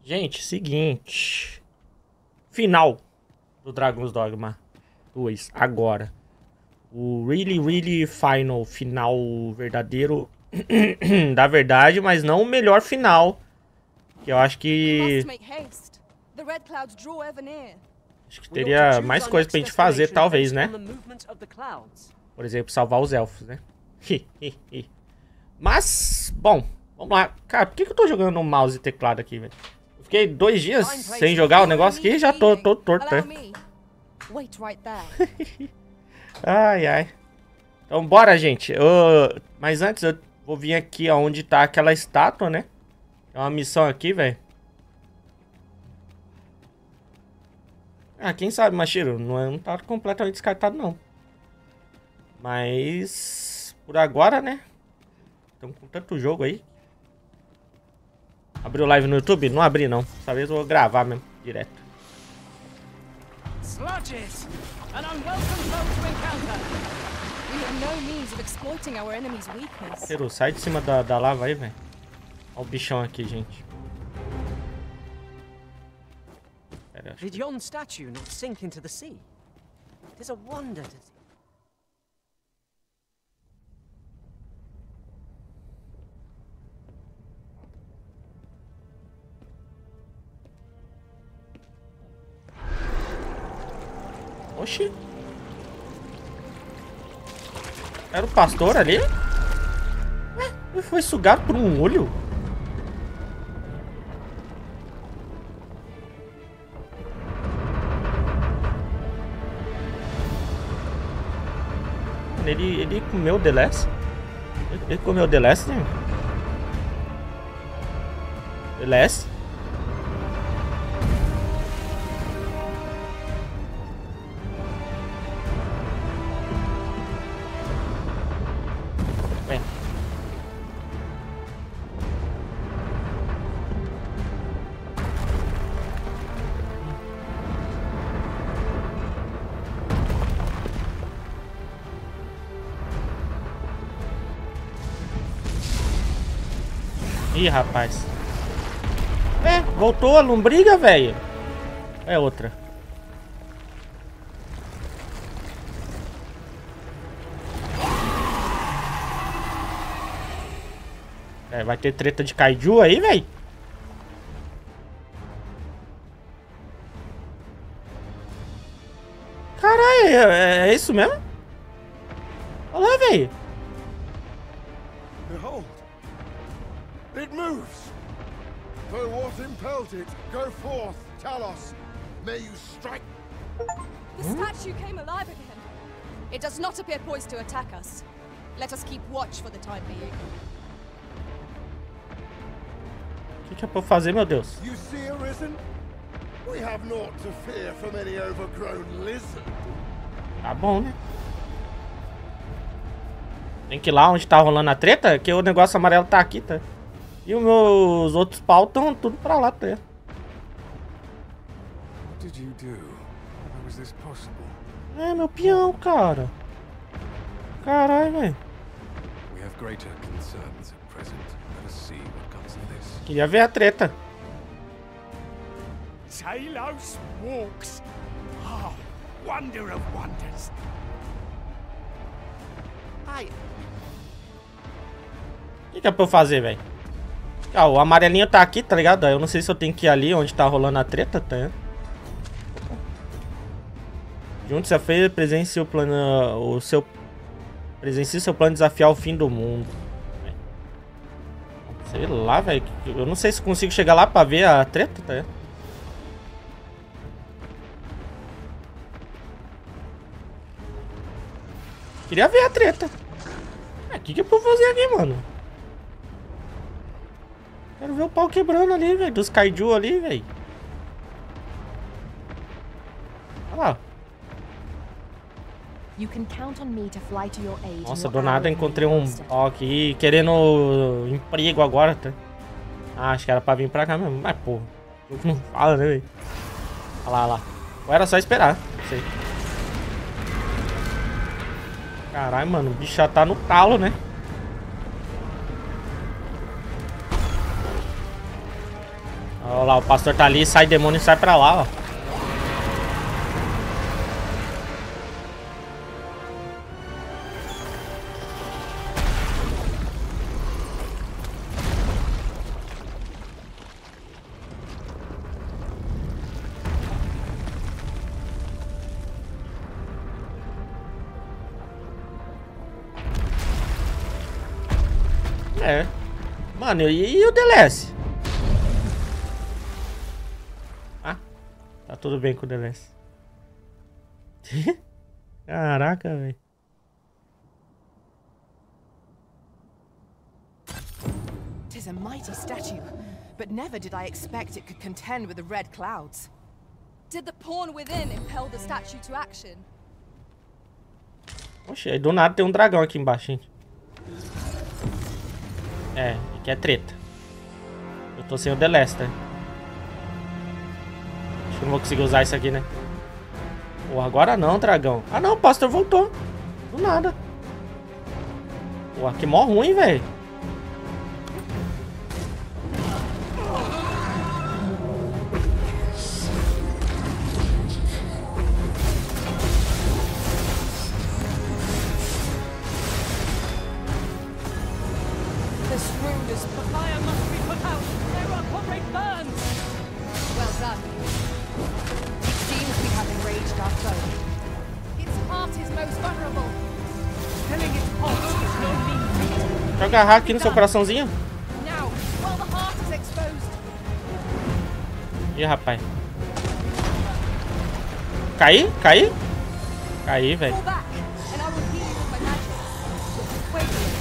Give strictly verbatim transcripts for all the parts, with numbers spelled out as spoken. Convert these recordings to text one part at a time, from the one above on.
Gente, seguinte. Final do Dragon's Dogma dois, agora. O really, really final, final verdadeiro da verdade, mas não o melhor final. Que eu acho que... Acho que teria mais coisa pra gente fazer, talvez, né? Por exemplo, salvar os elfos, né? Mas, bom, vamos lá. Cara, por que, que eu tô jogando no mouse e teclado aqui, velho? Fiquei dois dias sem jogar o negócio aqui e já tô, tô torto, né? Ai, ai. Então, bora, gente. Eu... Mas antes, eu vou vir aqui onde tá aquela estátua, né? É uma missão aqui, velho. Ah, quem sabe, Machiro? Não, é, não tá completamente descartado, não. Mas... Por agora, né? Estamos com tanto jogo aí. Abriu live no YouTube? Não abri, não. Dessa vez eu vou gravar mesmo, direto. Sludges! An unwelcome foe to encounter! We have no means of exploiting our enemy's weakness. Peru, sai de cima da, da lava aí, velho. Olha o bichão aqui, gente. Pera, Did yon statue not sink into the sea? It is a wonder to see. Oxi. Era o pastor ali? Ué, ele foi sugado por um olho? Ele, ele comeu o The Last? Ele, ele comeu o The Last, né? The Last? Ih, rapaz. É, voltou a lombriga, velho. É outra. É, vai ter treta de kaiju aí, velho. Caralho, é, é isso mesmo? Olha lá, velho. Behold, it moves. Though what impelled it, go forth, Talos. May you strike. The statue came alive again. It does not appear poised to attack us. Let us keep watch for the time being. O que, que é pra eu fazer, meu Deus? You see, Arisen? We have naught to fear from any overgrown lizard. Tá bom, né? Tem que ir lá onde tá rolando a treta, que o negócio amarelo tá aqui, tá? E os meus outros pau estão tudo pra lá, tá? What did you do? How was this possible? É, meu peão, cara. Caralho, velho. We have greater concerns at present. Let us see what comes of this. Queria ver a treta. Talos walks. Ah, wonder of wonders. Ai, O que, que é pra eu fazer, velho? Ah, o amarelinho tá aqui, tá ligado? Eu não sei se eu tenho que ir ali onde tá rolando a treta, tá? Juntos a fez presencie o plano. O seu. Presencie seu plano de desafiar o fim do mundo. Sei lá, velho. Eu não sei se consigo chegar lá pra ver a treta, tá? Queria ver a treta. O que, que é pra eu fazer aqui, mano? Quero ver o pau quebrando ali, velho. Dos kaiju ali, velho. Olha lá. Nossa, do nada encontrei um pau aqui querendo emprego agora, tá? Ah, acho que era pra vir pra cá mesmo. Mas, porra. O jogo não fala, né, velho? Olha lá, olha lá. Ou era só esperar. Não sei. Caralho, mano. O bicho já tá no talo, né? Olha lá, o pastor tá ali, sai demônio e sai pra lá, ó. É. Mano, e, e o D L S? Ah, tá tudo bem com o D L S. Caraca, velho. Tis a mighty statue, but never did I expect it could contend with the red clouds. Did the pawn within impel the statue to action? Oxe, aí do nada tem um dragão aqui embaixo, gente. É, aqui é treta. Eu tô sem o The Lester. Acho que eu não vou conseguir usar isso aqui, né? Pô, agora não, dragão. Ah não, o pastor voltou. Do nada. Pô, aqui mó ruim, velho. Well done. It seems we have enraged our foe. Its heart is most vulnerable. Killing its pulse is no mean feat. Quer agarrar aqui no seu coraçãozinho? Now, while the heart is exposed, Ih, rapaz. Caí? Caí? Caí, velho. fall back, and I will heal you with my magic. Wait a minute.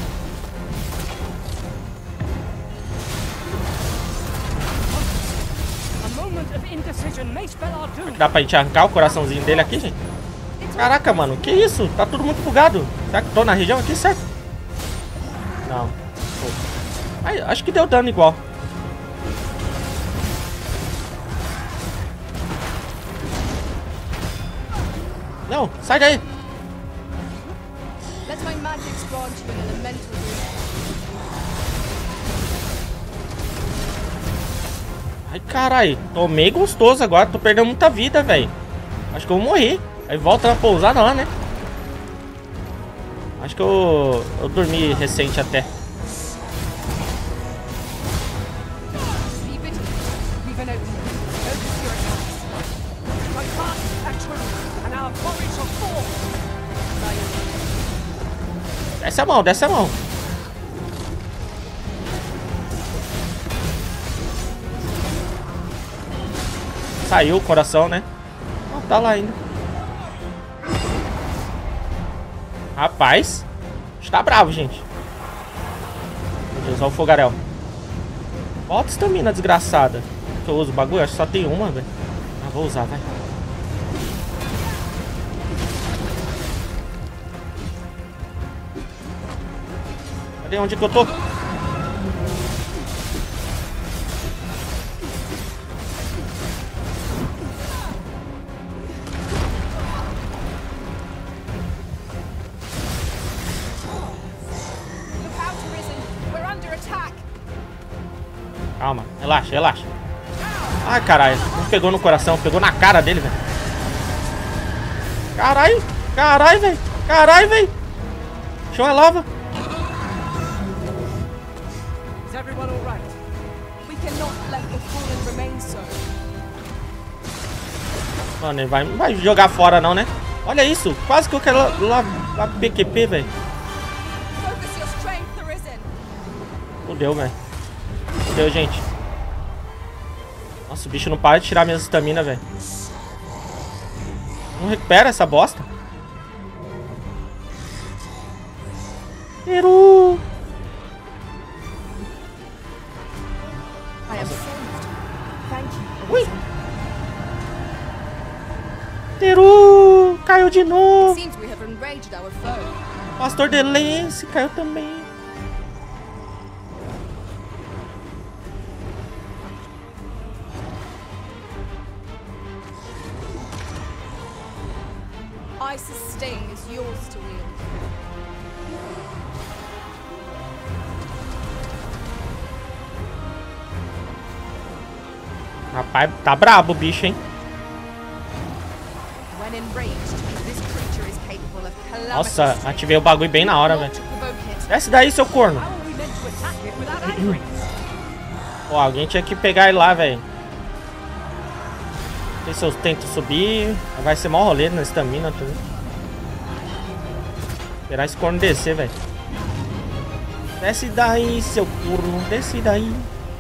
A moment of indecision may spell our doom. Dá pra gente arrancar o coraçãozinho dele aqui, gente? Caraca, mano, que isso? Tá tudo muito bugado. Será que tô na região aqui, certo? Não. Pô. Ai, acho que deu dano igual. Não, sai daí. Let my magic grant you an elemental rune. Ai, carai. Tomei gostoso agora. Tô perdendo muita vida, velho. Acho que eu vou morrer. Aí volta na pousada lá, né? Acho que eu, eu dormi recente até. Be vigilant. We've an opening. Focus your attacks. My path is true, and our quarry shall fall. Desce a mão, desce a mão. Saiu o coração, né? Ah, tá lá ainda. Rapaz, está bravo, gente. Meu Deus, olha o fogaréu. Bota estamina, desgraçada. Que eu uso o bagulho? Acho que só tem uma, velho. Ah, vou usar, vai. Cadê onde que eu tô? Look out, Arisen. We're under attack. Calma, relaxa, relaxa. Ai, caralho. Não pegou no coração, pegou na cara dele, velho. Caralho, caralho, velho. Caralho, velho. Chão é lava. Is everyone all right? We cannot let the fallen remain so. Mano, ele vai, não vai jogar fora não, né? Olha isso, quase que eu quero lá, lá, lá P Q P, velho. Focus your strength, Arisen. Fudeu, velho. Fudeu, gente. Nossa, o bicho não para de tirar minhas estamina, velho. Não recupera essa bosta. Peru. I am saved. Thank you. Ui. Teru caiu de It novo. seems we have enraged our foe. Pastor Delense caiu também. Ice's sting is yours to wield. Rapaz, tá brabo o bicho, hein? When enraged, this creature is capable of calamity. Nossa, ativei o bagulho bem na hora, velho. To provoke it. Desce daí, seu corno. How are we meant to attack it without anchoring? Pô, alguém tinha que pegar ele lá, velho. Não sei se eu tento subir. Vai ser mó rolê na estamina, tudo. Esperar esse corno descer, velho. Desce daí, seu corno. Desce daí.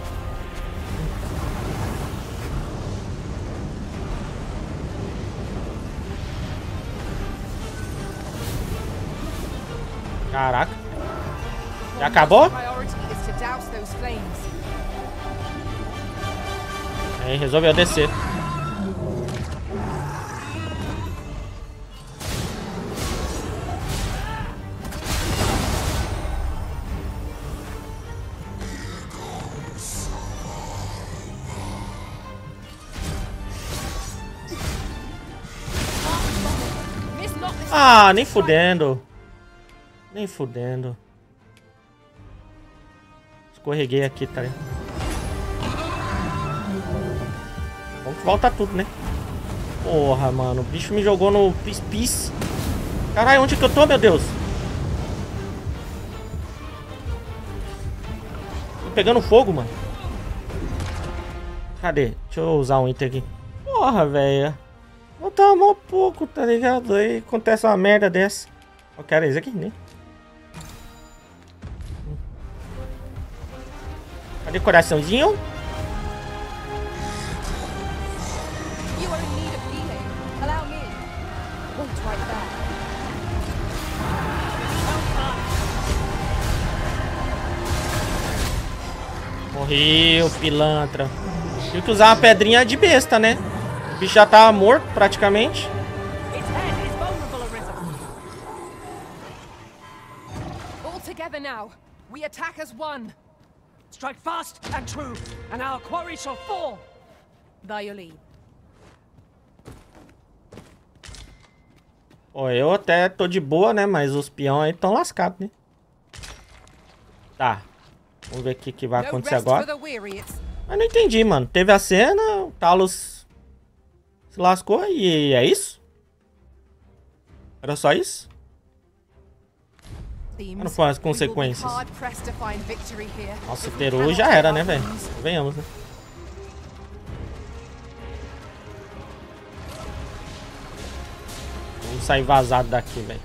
Caraca. Já acabou? Priority is to douse those flames. Aí, resolveu descer. Miss not this. Ah, nem fudendo. Nem fudendo. Escorreguei aqui, tá ligado? Bom que volta tudo, né? Porra, mano. O bicho me jogou no pis-pis. Caralho, onde que eu tô, meu Deus? Tô pegando fogo, mano. Cadê? Deixa eu usar um item aqui. Porra, velho. Vou tomar um pouco, tá ligado? Aí acontece uma merda dessa. Eu quero isso aqui, né? Cadê o coraçãozinho? You are in need of healing. Allow me. Wait right there. Morreu, pilantra. Tive que usar uma pedrinha de besta, né? O bicho já tava morto, praticamente. Its head is vulnerable, Arisen. All together now. We attack as one. Strike fast and true, and our quarry shall fall. By your lead. Pô, eu até tô de boa, né? Mas os peões aí tão lascados, né? Tá. Vamos ver o que, que vai No acontecer rest for agora. the weary. It's Mas não entendi, mano. Teve a cena, o Talos se lascou e é isso? Era só isso? themes. Não foi as We will be consequências. hard pressed to find victory here Nossa, o if we Teru cannot já take era, our né, velho? guns. Venhamos, né? Vamos sair vazado daqui, velho.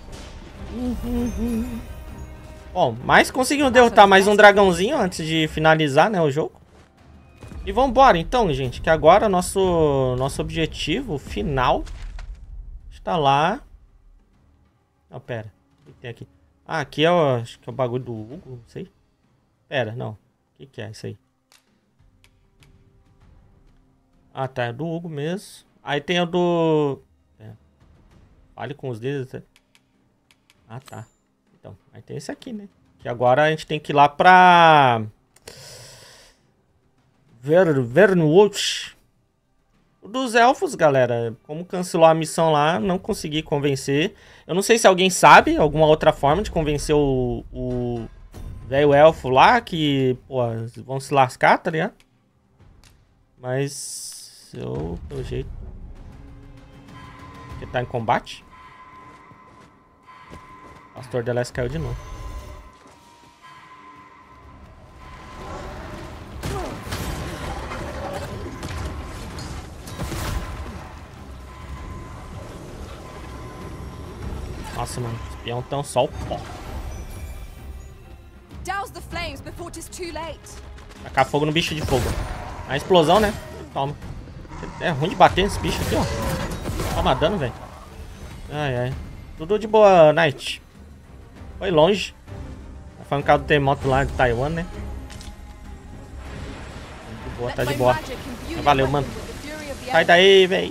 Bom, mas conseguimos derrotar mais um dragãozinho antes de finalizar, né, o jogo. E vambora então, gente, que agora nosso, nosso objetivo final está lá. Não, pera. O que tem aqui? Ah, aqui é o, acho que é o bagulho do Hugo, não sei. Pera, não. O que, que é isso aí? Ah, tá. É do Hugo mesmo. Aí tem o do... É. Fale com os dedos. Ah, tá. Então, aí tem esse aqui, né? Que agora a gente tem que ir lá pra... Ver... Vernwood. O dos elfos, galera. Como cancelou a missão lá, não consegui convencer. Eu não sei se alguém sabe alguma outra forma de convencer o... o velho elfo lá, que, pô, vão se lascar, tá ligado? Mas... eu, pelo jeito... que tá em combate. Pastor Deles caiu de novo. Nossa, mano, os peão tão só o pó. Douse the flames before it is too late. Tacar fogo no bicho de fogo. A explosão, né? Toma. É ruim de bater nesse bicho aqui, ó. Toma dano, velho. Ai, ai. Tudo de boa, Knight. Foi longe. Tá falando que é do terremoto lá de Taiwan, né? De boa, tá de boa. Valeu, mano. Sai daí, véi.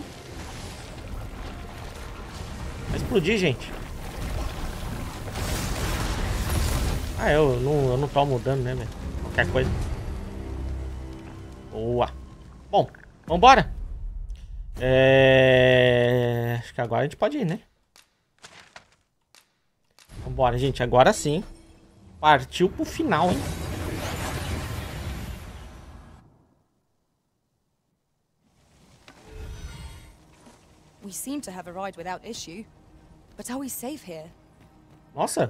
Vai explodir, gente. Ah, eu não, eu não tomo dano, né, velho? Qualquer coisa. Boa. Bom, vambora. É... Acho que agora a gente pode ir, né? Vambora, gente. Agora sim. Partiu pro final, hein? We seem to have arrived without issue. But are we safe here? Nossa.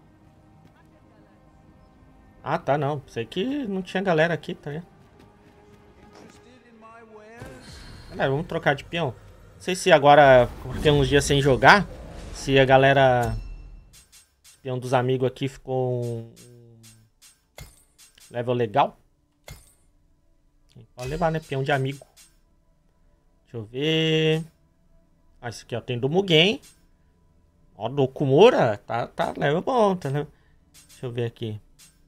Ah, tá, não. Sei que não tinha galera aqui, tá vendo? Galera, vamos trocar de peão. Não sei se agora, porque uns dias sem jogar, se a galera... O peão dos amigos aqui ficou um level legal. Pode levar, né? Peão de amigo. Deixa eu ver... Ah, esse aqui, ó. Tem do Mugen. Ó, do Kumura. Tá, tá level bom, tá, né? Deixa eu ver aqui.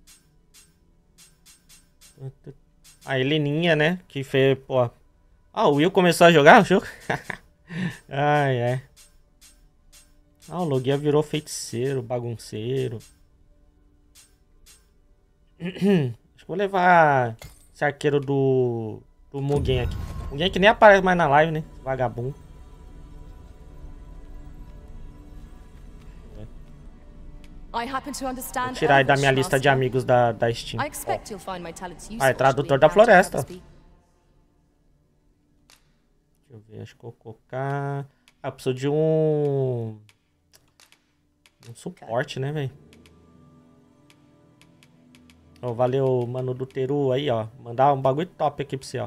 A Heleninha, né? Que fez, pô... Ah, o Will começou a jogar o jogo? Ai, ai. Ah, o Logia virou feiticeiro, bagunceiro. Acho que vou levar esse arqueiro do... Do Mugen aqui. Mugen que nem aparece mais na live, né? Vagabundo. Vou tirar aí da minha lista de amigos da, da Steam. Oh. Ah, é tradutor da floresta. Deixa eu ver, acho que vou colocar... Ah, eu preciso de um... Um suporte, né, velho? Oh, valeu, mano do Teru aí, ó. Mandar um bagulho top aqui pra você, ó.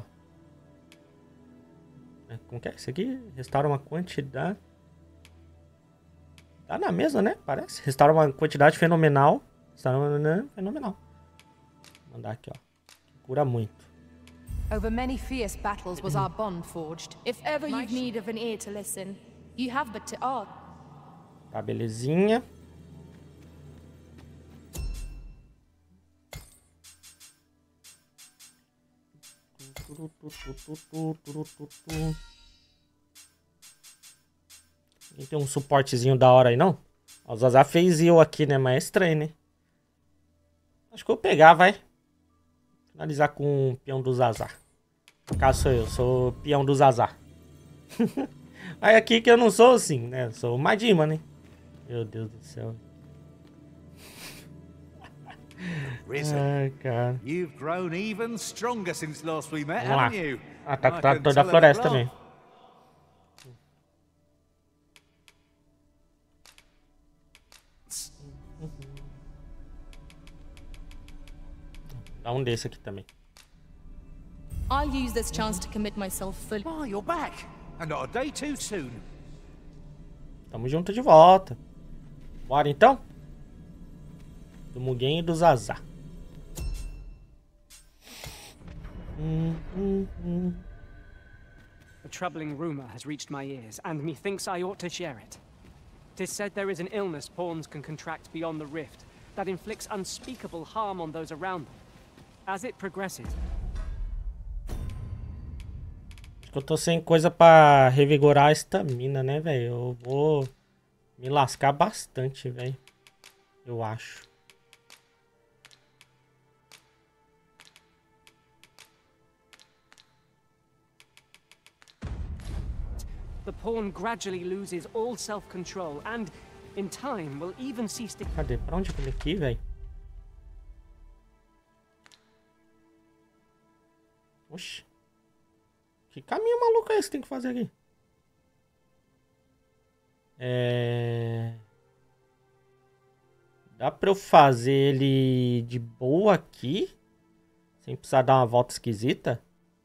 Como que é isso aqui? Restaura uma quantidade... Tá na mesma, né? Parece. Restaura uma quantidade fenomenal. Restaura uma... Fenomenal. Vou mandar aqui, ó. Cura muito. Over many fierce battles was our bond forged. If ever you've need of an ear to listen, you have but to ask. Tá, belezinha. E tem um suportezinho da hora aí, não? O Zaza fez eu aqui, né? Mas é estranho, né? Acho que eu vou pegar, vai. Finalizar com o peão do Zaza. No caso sou eu, sou o peão do Zaza. Aí aqui que eu não sou assim, né? Eu sou o Majima, né? Meu Deus do céu. Ai, cara. You've grown even stronger since last we met, Vamos lá. haven't you? Ah, tá, tá toda a floresta também. Dá um desse aqui também. I'll use this chance to commit myself fully. Oh, you're back, and not a day too soon. Tamo junto de volta. Bora então? Do Mugen e do Zaza. Hum, hum, hum. A troubling rumor has reached my ears, and methinks I ought to share it. 'Tis said there is an illness pawns can contract beyond the rift that inflicts unspeakable harm on those around them. As it progresses... Acho que eu tô sem coisa pra revigorar a estamina, né, velho? Eu vou me lascar bastante, velho. Eu acho. The pawn gradually loses all self-control and, in time, will even cease to... Cadê? Pra onde eu vim aqui, velho? Oxi. Que caminho maluco é esse que tem que fazer aqui? É... Dá pra eu fazer ele de boa aqui? Sem precisar dar uma volta esquisita?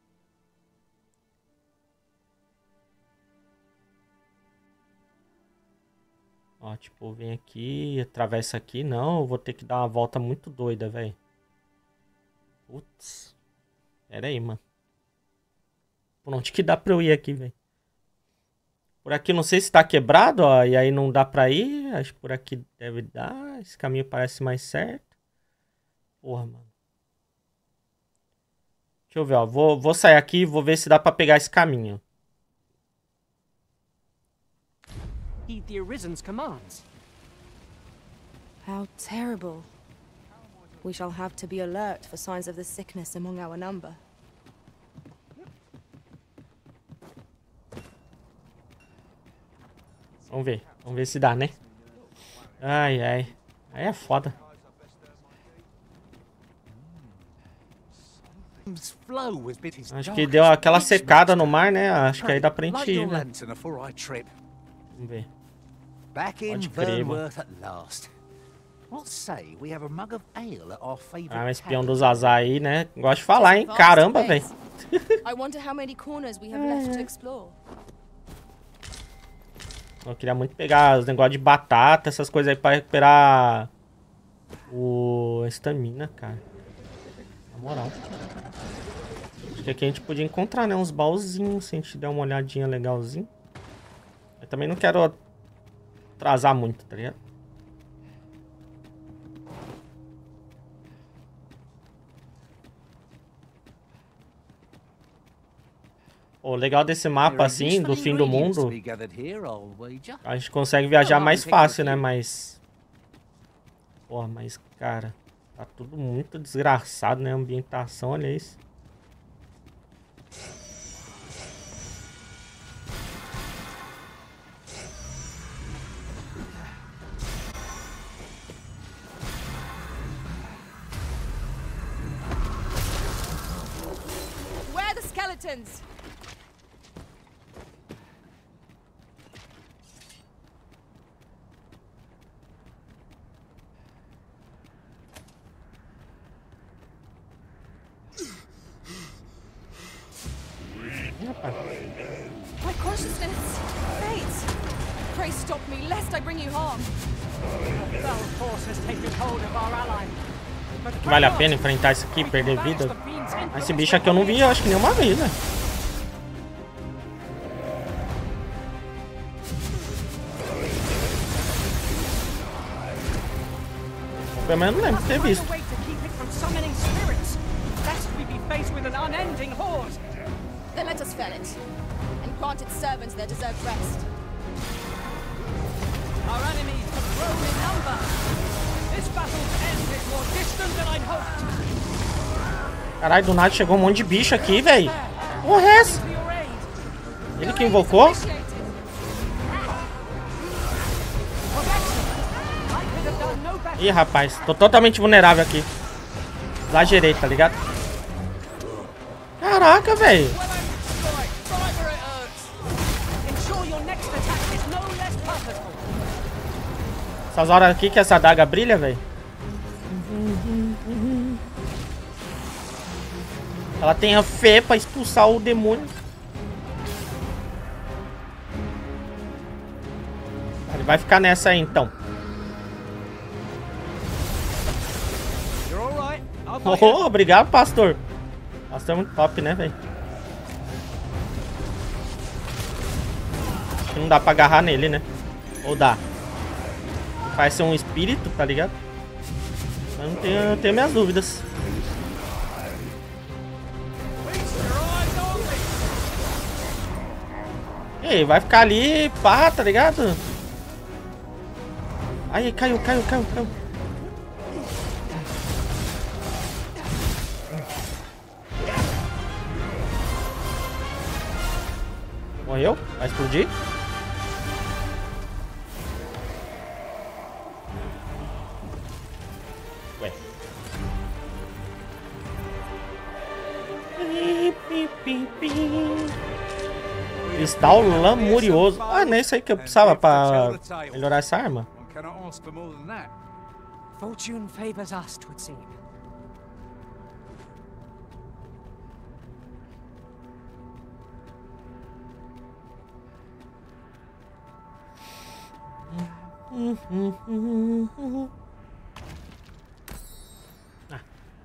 Ó, tipo, vem aqui, atravessa aqui. Não, eu vou ter que dar uma volta muito doida, velho. Putz. Pera aí, mano. Por onde que dá pra eu ir aqui, velho? Por aqui não sei se tá quebrado, ó. E aí não dá pra ir. Acho que por aqui deve dar. Esse caminho parece mais certo. Porra, mano. Deixa eu ver, ó. Vou, vou sair aqui e vou ver se dá pra pegar esse caminho. Heed the Arisen's commands. How terrible. We shall have to be alert for signs of the sickness among our number. Vamos ver. Vamos ver se dá, né? Ai, ai. Aí é foda. blow was bit his Acho que deu aquela secada no mar, né? Acho que aí dá pra gente Light ir, your né? lantern before I trip. Vamos ver. Back in Pode crer, mano. Vernworth at last. What say we have a mug of ale at our favorite Ah, um espião tavern? dos azar aí, né? Gosto de falar, hein? Caramba, velho. I wonder how many corners we have left to explore. Eu queria muito pegar os negócios de batata, essas coisas aí pra recuperar o estamina, cara. Na moral. Acho que aqui a gente podia encontrar, né? Uns baúzinhos, se a gente der uma olhadinha legalzinho. Eu também não quero atrasar muito, tá ligado? O legal desse mapa, assim, do fim do mundo, a gente consegue viajar mais fácil, né? Mas... Porra, mas, cara, tá tudo muito desgraçado, né? A ambientação, olha isso. Where are the skeletons? My consciousness! Fate! Pray stop me, lest I bring you harm. A fell force has taken hold of our ally. But Vale a pena enfrentar isso aqui, perder vida? Mas esse bicho aqui eu não vi, eu acho que nenhuma vez, né? Pelo menos não lembro de ter visto. Then let us fell it, and grant its servants their deserved rest. Our enemies have grown in number. This battle's end is more distant than I'd hoped. Caralho, do nada chegou um monte de bicho aqui, velho. Porra é essa? Ele que invocou? Ih, rapaz, tô totalmente vulnerável aqui. Exagerei, tá ligado? Caraca, velho. Essas horas aqui que essa adaga brilha, velho. Ela tem a fé pra expulsar o demônio. Ele vai ficar nessa aí, então. Oh, obrigado, pastor. Pastor é muito top, né, velho? Acho que não dá pra agarrar nele, né? Ou dá? Parece ser um espírito, tá ligado? Eu não tenho, eu tenho minhas dúvidas. Ei, vai ficar ali, pá, tá ligado? Aí, caiu, caiu, caiu, caiu. Morreu? Vai explodir? Ué. Cristal lamurioso. Ah, não é isso aí que eu precisava pra melhorar essa arma? Fortune favors us, 'twould seem. Ah.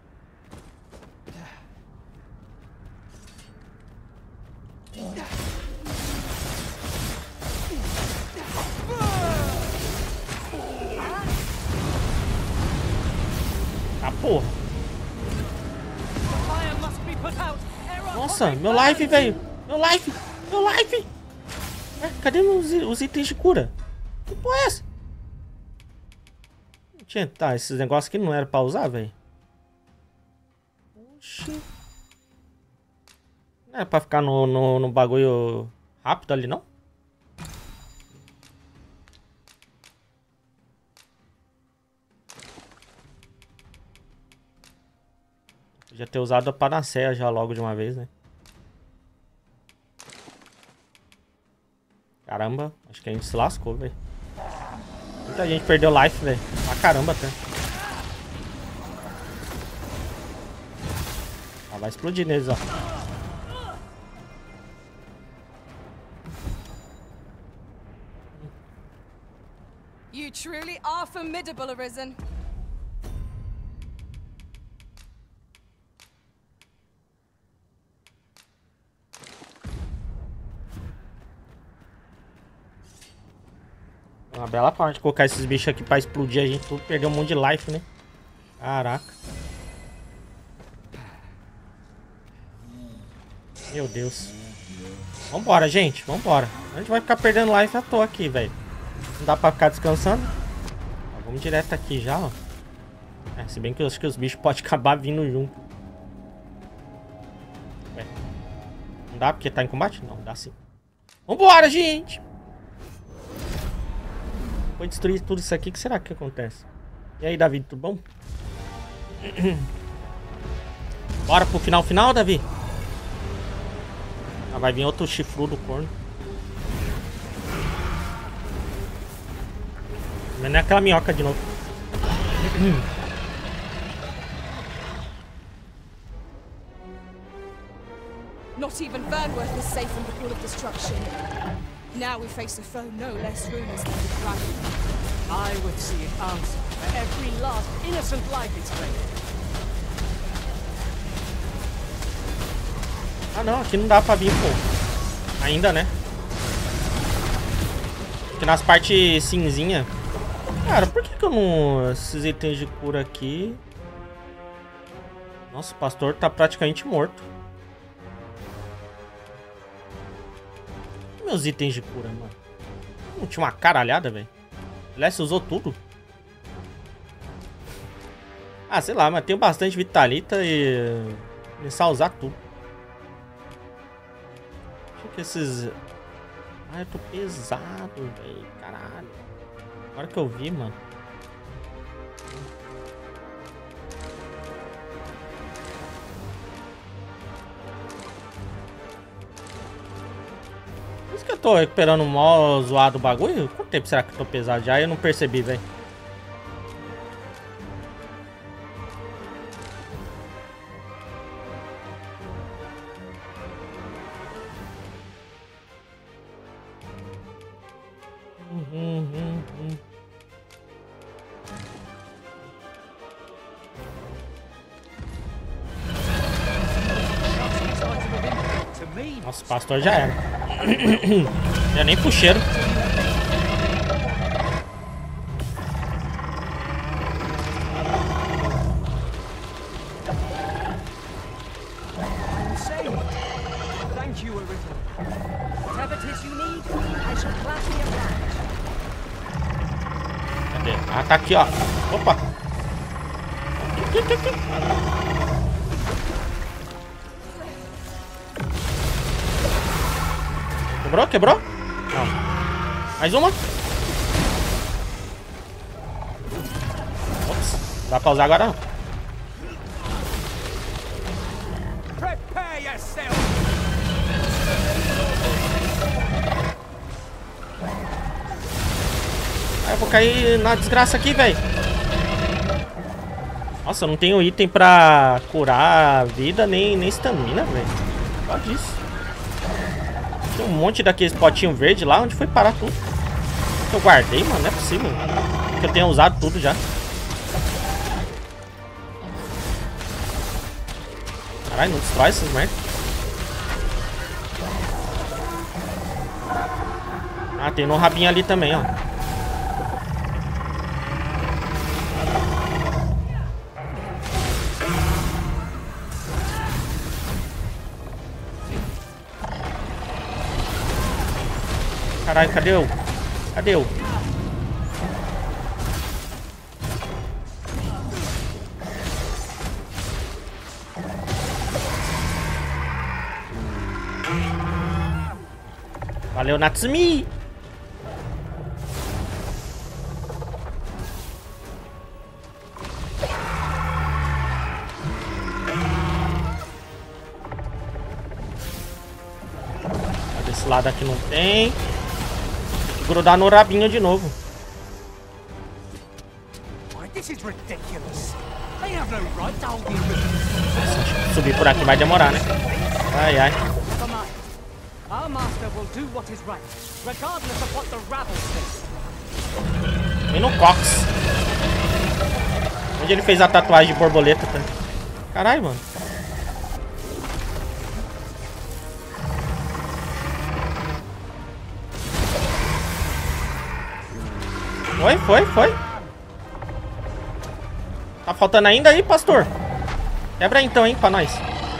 Ah, porra. Nossa, meu life, velho. Meu life. Meu life. É, cadê os, os itens de cura? Que porra é essa? Tinha, tá, esses negócios aqui não era pra usar, velho. Oxi. Não era pra ficar no, no, no bagulho rápido ali, não? Podia ter usado a panaceia já logo de uma vez, né? Caramba, acho que a gente se lascou, velho. Muita gente perdeu life, velho. Pra caramba até. Ah, vai explodir neles, ó. You truly are formidable, Arisen. Uma bela parte de colocar esses bichos aqui pra explodir a gente tudo, perder um monte de life, né? Caraca. Meu Deus. Vambora, gente. Vambora. A gente vai ficar perdendo life à toa aqui, velho. Não dá pra ficar descansando. Ó, vamos direto aqui já, ó. É, se bem que eu acho que os bichos podem acabar vindo junto. É. Não dá porque tá em combate? Não, dá sim. Vambora, gente! Vou destruir tudo isso aqui. O que será que acontece? E aí, Davi, tudo bom? Bora pro final final, Davi? Ah, vai vir outro chifrudo corno. Mas não é aquela minhoca de novo. Not even Vernworth is safe from the pool of destruction. Now we face a foe no less ruthless than the dragon. I would see it answer for every last innocent life it's claimed. Ah não, aqui não dá pra vir, pô. Ainda, né? Aqui nas partes cinzinha. Cara, por que que eu não... Esses itens de cura aqui... Nossa, o pastor tá praticamente morto. Meus itens de cura, mano. Não tinha uma caralhada, velho. Aliás, você usou tudo. Ah, sei lá, mas tenho bastante vitalita e... Começar a usar tudo. Deixa que esses... Ah, eu tô pesado, velho. Caralho. Agora que eu vi, mano. Por isso que eu tô recuperando o mó zoado o bagulho. Quanto tempo será que eu tô pesado já? Eu não percebi, velho. Uhum, uhum. Nossa, o pastor já era. Já nem puxeiro. Thank you, Arisen. Whatever it is you need, I shall gladly oblige. Cadê? Ah, tá aqui, ó. Opa. Aqui, aqui, aqui. Quebrou? Quebrou? Não. Mais uma. Ops. Não dá pra usar agora não. Prepare yourself! Ah, eu vou cair na desgraça aqui, velho. Nossa, eu não tenho item pra curar a vida, nem, nem estamina, velho. Só disso. Tem um monte daqueles potinhos verdes lá. Onde foi parar tudo? Que eu guardei, mano. Não é possível. Que eu tenha usado tudo já. Caralho, não destrói essas merdas. Ah, tem no rabinho ali também, ó. Caralho, cadê eu? Cadê eu? Valeu, Natsumi! Esse lado aqui não tem. Tem que grudar no rabinho de novo. Nossa, subir por aqui vai demorar, né? Ai, ai. Our master will do what is right, regardless of what the rabble says. Vem no Cox. Onde ele fez a tatuagem de borboleta, tá? Caralho, mano. Foi, foi, foi. Tá faltando ainda aí, pastor? Quebra aí então, hein, pra nós.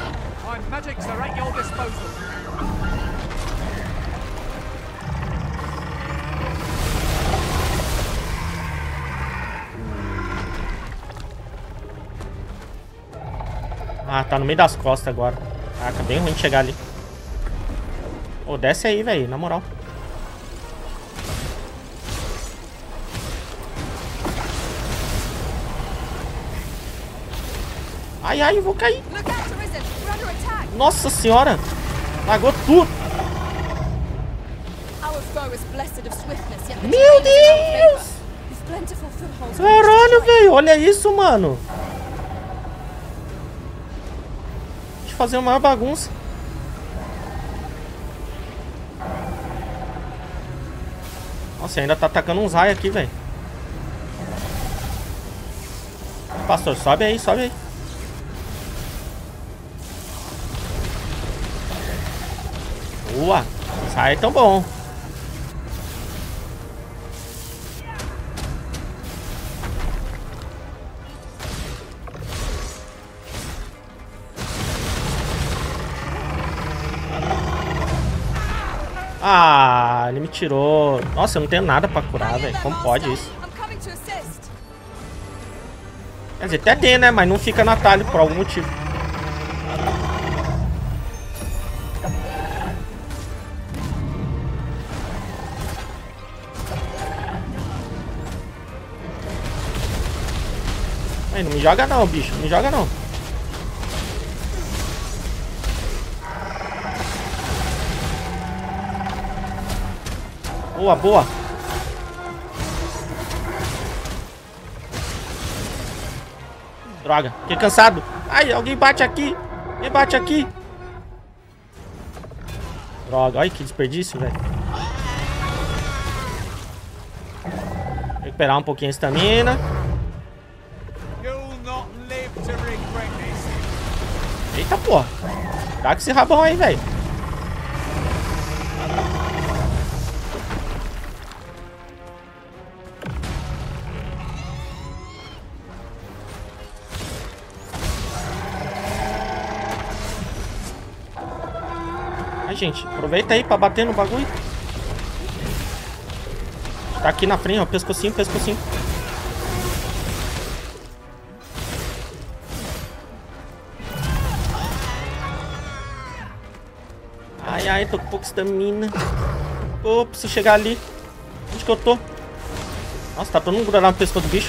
Ah, tá no meio das costas agora. Caraca, bem ruim de chegar ali. Ô, desce aí, velho, na moral. Ai, ai, eu vou cair. Nossa senhora. Lagou tudo. Meu Deus. Caralho, velho. Olha isso, mano. Deixa eu fazer uma bagunça. Nossa, ainda tá atacando uns raios aqui, velho. Pastor, sobe aí, sobe aí. Boa! Esse raio é tão bom. Ah, ele me tirou. Nossa, eu não tenho nada pra curar, velho. Como pode isso? Quer dizer, até tem, né? Mas não fica no atalho por algum motivo. Aí, não me joga não, bicho. Não me joga não. Boa, boa. Droga, fiquei cansado. Ai, alguém bate aqui. Alguém bate aqui. Droga, olha que desperdício, velho. Recuperar um pouquinho a estamina. Eita, porra. Tá com esse rabão aí, velho. Ai, gente, aproveita aí pra bater no bagulho. Tá aqui na frente, ó. Pescocinho, pescocinho. Ai, ai, tô com pouca estamina. Pô, preciso chegar ali. Onde que eu tô? Nossa, tá todo mundo grudado no pescoço do bicho.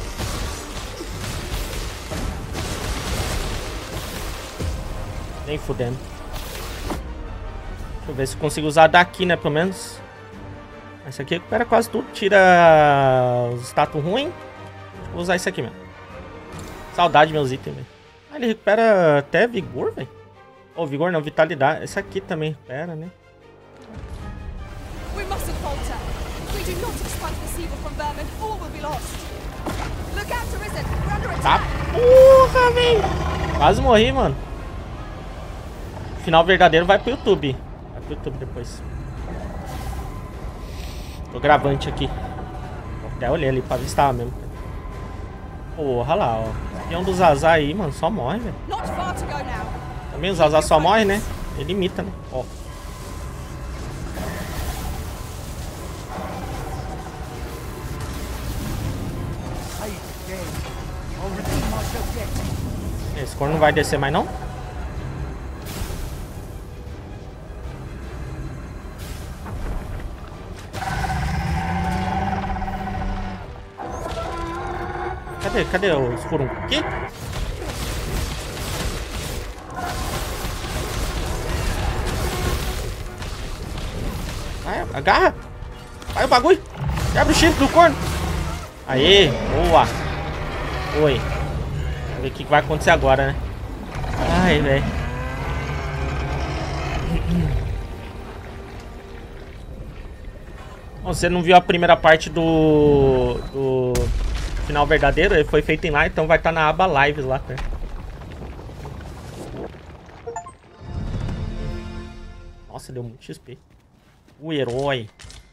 Nem fudendo. Deixa eu ver se eu consigo usar daqui, né, pelo menos. Esse aqui recupera quase tudo. Tira os status ruins. Vou usar isso aqui mesmo. Saudade meus itens, velho. Ah, ele recupera até vigor, velho. Oh, vigor não, vitalidade. Esse aqui também recupera, né? Tá porra, velho. Quase morri, mano. O final verdadeiro vai pro YouTube. Vai pro YouTube depois. Tô gravante aqui. Até olhei ali pra ver se tava mesmo. Porra lá, ó. Esse é um dos Zazá aí, mano. Só morre, velho. Também o Zazá só morre, né? Ele imita, né? Ó. Esse corno não vai descer mais, não? Cadê? Cadê os furun? Aqui? Vai, agarra. Vai o bagulho. Quebra o chifre do corno. Aê, boa. Oi. Vamos ver o que vai acontecer agora, né? Ai, velho. Você não viu a primeira parte do, do final verdadeiro? Ele foi feito em lá, então vai estar na aba lives lá, né? Nossa, deu muito X P. O herói.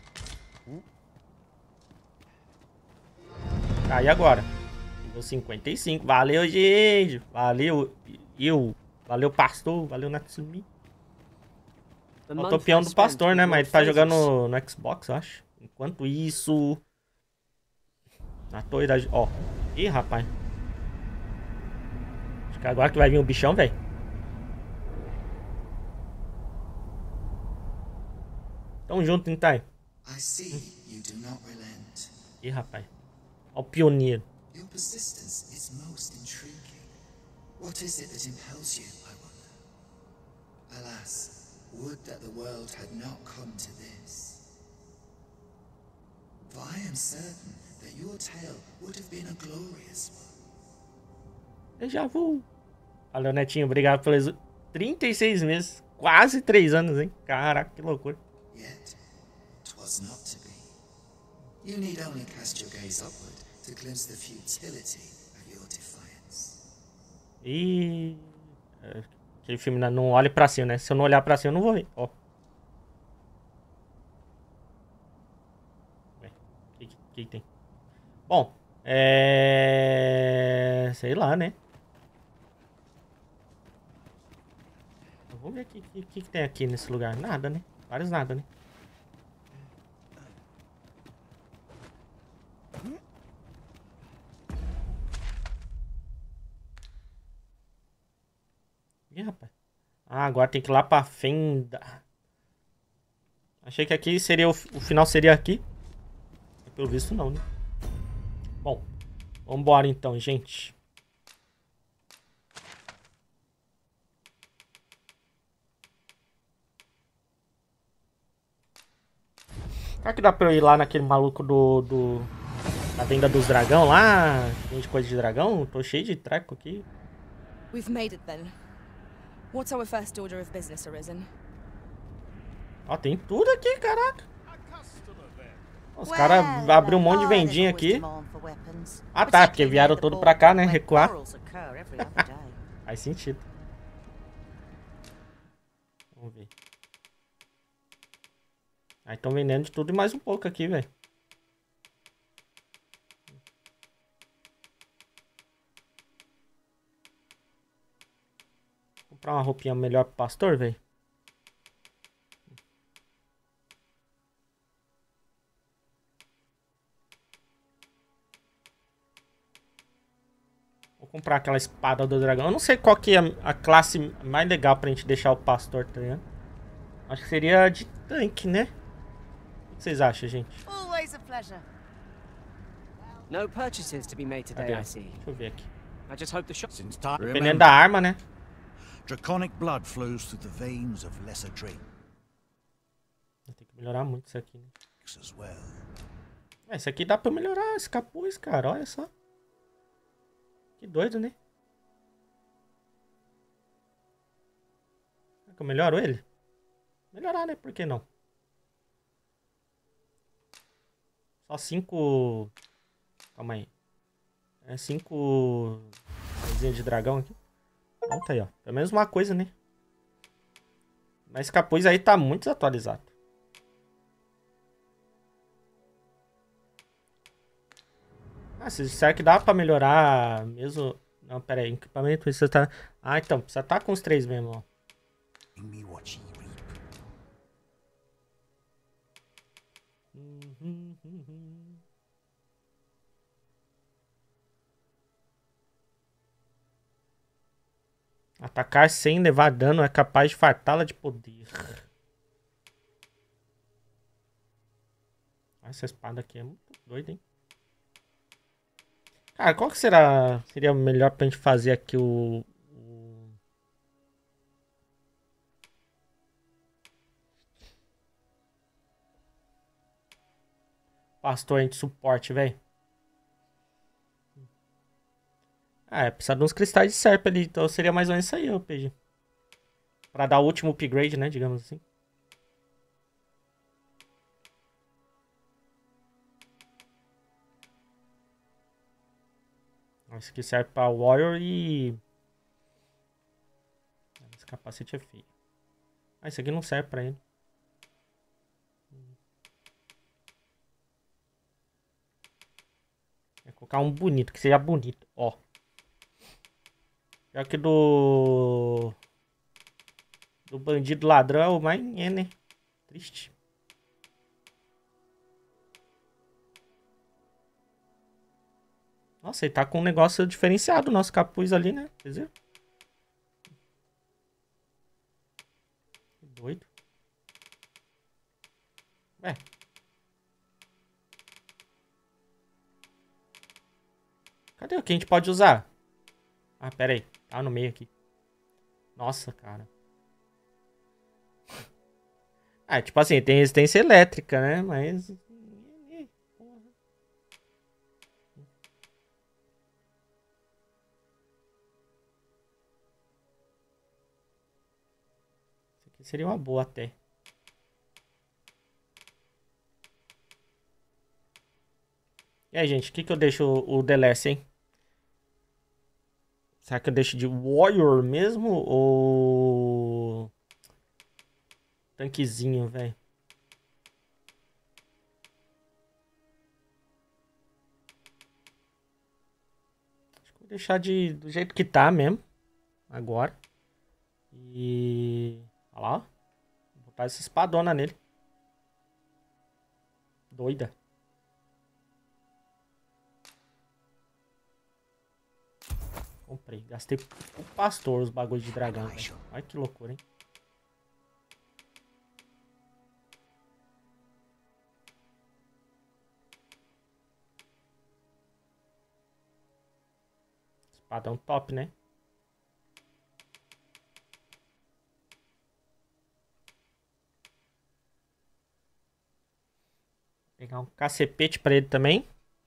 Tá, e agora? Deu cinquenta e cinco. Valeu, gente. Valeu, eu. Valeu, pastor. Valeu, Natsumi. Eu tô peão do pastor, né? Mas ele tá jogando no, no Xbox, eu acho. Enquanto isso... Na torre da... Ó. Ih, rapaz. Acho que agora que vai vir o bichão, velho. Tamo junto, Nintai. Ih, rapaz. Ó o pioneiro. Your persistence is most intriguing. What is it that impels you, I wonder? Alas, would that the world had not come to this. For I am certain that your tale would have been a glorious one. Déjà vu. Valeu, Netinho. Obrigado pelos trinta e seis meses. Quase três anos, hein? Caraca, que loucura. Yet, 'twas not to be. You need only cast your gaze upward to glimpse the futility of your defiance. E aquele filme não olhe pra cima, né? Se eu não olhar pra cima, eu não vou ver. Ó. O que, que tem? Bom, é... sei lá, né? Vamos ver o que, que, que tem aqui nesse lugar. Nada, né? Vários nada, né? Ih, rapaz. Ah, agora tem que ir lá pra fenda. Achei que aqui seria... O, o final seria aqui. Pelo visto não, né? Bom. Vambora então, gente. Será que dá pra eu ir lá naquele maluco do... do da venda dos dragão lá? Vende coisa de dragão? Tô cheio de treco aqui. We've made it then. What's our first order of business, Arisen? Ó, tem tudo aqui, caraca. Os caras abriram um monte de vendinha aqui. Ah, tá, porque vieram todo pra cá, né? Recuar. Faz sentido. Vamos ver. Aí estão vendendo de tudo e mais um pouco aqui, velho. Comprar uma roupinha melhor pro pastor, velho. Vou comprar aquela espada do dragão. Eu não sei qual que é a classe mais legal pra gente deixar o pastor, tá ligado? Acho que seria de tanque, né? O que vocês acham, gente? Always a pleasure. No purchases to be made today, I see. Deixa eu ver aqui. I just hope the shop... Dependendo da arma, né? Draconic blood flows through the veins of lesser Drake. Tem que melhorar muito isso aqui, né? As well. É, isso aqui dá pra melhorar esse capuz, cara. Olha só. Que doido, né? Será que eu melhoro ele? Melhorar, né? Por que não? Só cinco... Calma aí. É cinco... coisinhas de dragão aqui. Pronto aí, ó. Pelo menos uma coisa, né? Mas esse capuz aí tá muito desatualizado. Ah, será que dá pra melhorar mesmo? Não, pera aí. Equipamento precisa estar... Ah, então. Precisa estar com os três mesmo, ó. Atacar sem levar dano é capaz de fartá-la de poder. Essa espada aqui é muito doida, hein? Cara, qual que será... seria melhor pra gente fazer aqui o... o... pastor aí de suporte, velho. Ah, é, precisa de uns cristais de serpa ali. Então seria mais ou menos isso aí, ó, P G. Pra dar o último upgrade, né, digamos assim. Esse aqui serve pra Warrior e... Esse capacete é feio. Ah, esse aqui não serve pra ele. Vou colocar um bonito, que seja bonito, ó. Já que do... Do bandido ladrão é o mais... É, né? Triste. Nossa, ele tá com um negócio diferenciado, o nosso capuz ali, né? Quer dizer... Que doido. É. Cadê o que a gente pode usar? Ah, pera aí. Tá no meio aqui. Nossa, cara. Ah, tipo assim, tem resistência elétrica, né? Mas... Isso aqui seria uma boa até. E aí, gente, o que que eu deixo o D L S, hein? Será que eu deixo de Warrior mesmo? Ou... Tanquezinho, velho? Acho que vou deixar de, do jeito que tá mesmo. Agora. E... Olha lá, ó. Vou botar essa espadona nele. Doida. Comprei. Gastei o pastor os bagulhos de dragão. Véio. Olha que loucura, hein? Espadão top, né? Vou pegar um cacepete pra ele também.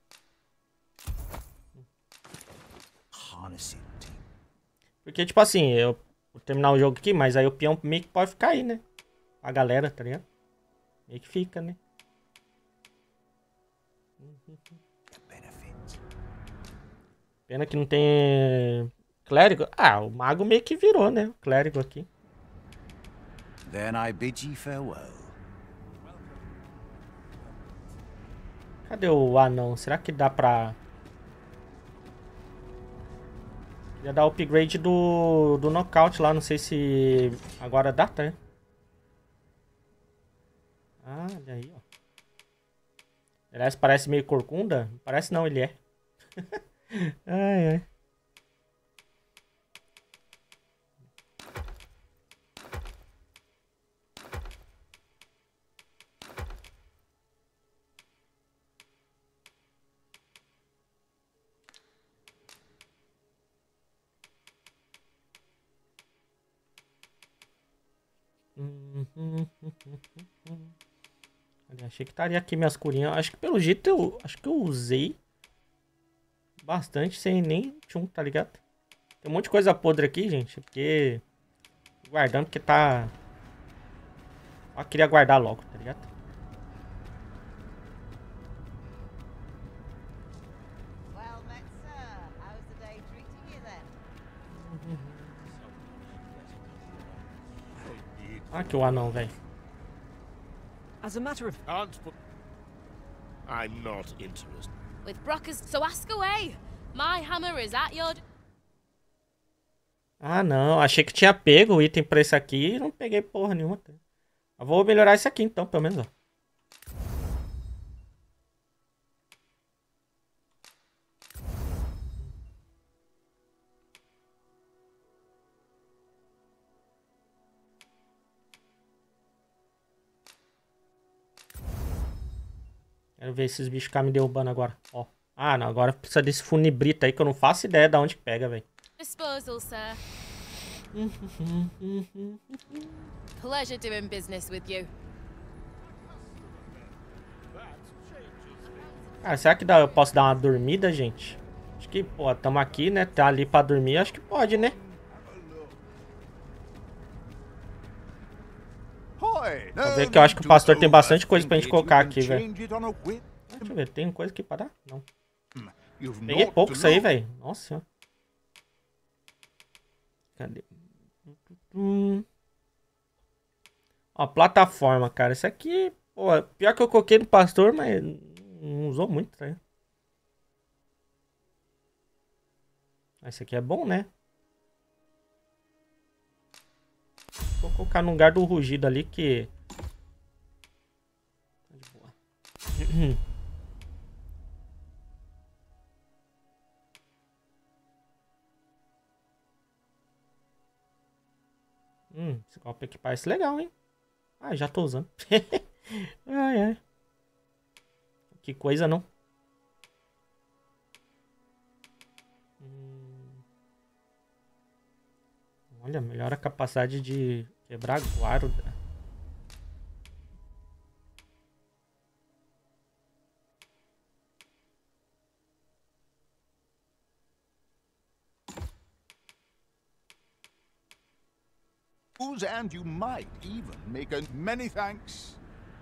Porque, tipo assim, eu vou terminar o jogo aqui, mas aí o peão meio que pode ficar aí, né? A galera, tá ligado? Meio que fica, né? Pena que não tem clérigo. Ah, o mago meio que virou, né? O clérigo aqui. Then I bid ye farewell. Cadê o anão? Será que dá pra... Ia dar o upgrade do, do knockout lá, não sei se agora dá, tá? Ah, olha aí, ó. Aliás, parece meio corcunda? Parece não, ele é. Ai, ai. Olha, achei que estaria aqui minhas curinhas. Acho que pelo jeito eu acho que eu usei bastante sem nem tchum, tá ligado? Tem um monte de coisa podre aqui, gente, porque guardando porque tá... Só queria guardar logo, tá ligado? Well met, sir. How's the day treating you then? Ah, que o anão, velho. As a matter of... I'm not interested. With Brockers, so ask away. My hammer is at your... Ah, não. Achei que tinha pego o item pra esse aqui e não peguei porra nenhuma. Eu vou melhorar esse aqui então, pelo menos, ó. Quero ver esses bichos ficar me derrubando agora, ó. Ah, não, agora precisa desse funibrita aí que eu não faço ideia de onde pega, velho. Disposal, sir. Pleasure doing business with you. Ah, será que dá, eu posso dar uma dormida, gente? Acho que, pô, tamo aqui, né? Tá ali pra dormir, acho que pode, né? Pra ver que eu acho que o pastor tem bastante coisa pra gente colocar aqui, velho. Deixa eu ver, tem coisa aqui pra dar? Não. Peguei pouco isso aí, velho. Nossa senhora. Cadê? Hum. Ó, plataforma, cara. Isso aqui, pô, pior que eu coloquei no pastor, mas não usou muito, tá? Esse aqui é bom, né? Vou colocar no lugar do rugido ali, que... Tá de boa. Hum, esse golpe aqui parece legal, hein? Ah, já tô usando. Ai, ai. Que coisa, não? Hum. Olha, melhora a capacidade de quebrar guarda. And you might even make a many thanks.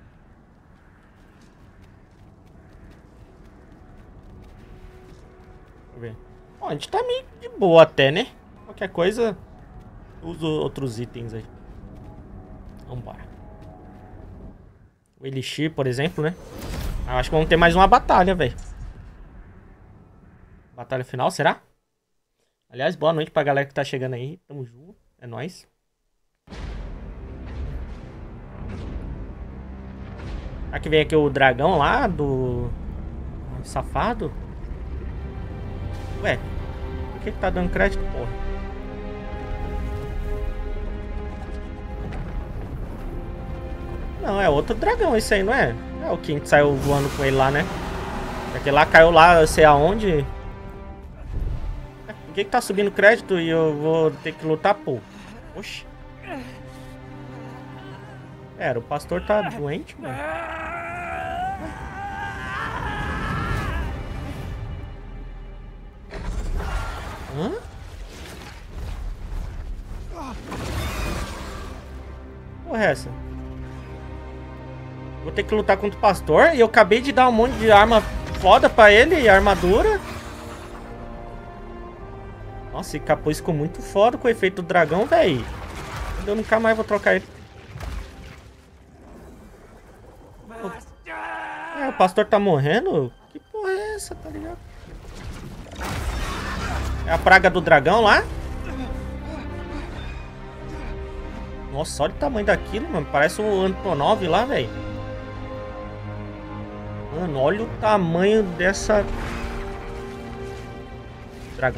Deixa eu ver. Bom, a gente tá meio de boa até, né? Qualquer coisa, uso outros itens aí. Vambora. O Elixir, por exemplo, né? Ah, acho que vamos ter mais uma batalha, velho. Batalha final, será? Aliás, boa noite pra galera que tá chegando aí. Tamo junto. É nóis. Aqui vem aqui o dragão lá do... Safado. Ué, por que que tá dando crédito, porra? Não, é outro dragão esse aí, não é? É o que a gente saiu voando com ele lá, né? Aquele lá caiu lá, eu sei aonde. É, por que que tá subindo crédito e eu vou ter que lutar, pô? Oxi. Pera, o pastor tá doente, mano. Hã? Porra é essa? Vou ter que lutar contra o pastor e eu acabei de dar um monte de arma foda pra ele e armadura. Nossa, esse capuz ficou muito foda com o efeito do dragão, velho. Eu nunca mais vou trocar ele. É, o pastor tá morrendo? Que porra é essa, tá ligado? É a praga do dragão lá? Nossa, olha o tamanho daquilo, mano. Parece o Antonov lá, velho. Mano, olha o tamanho dessa... Dragão.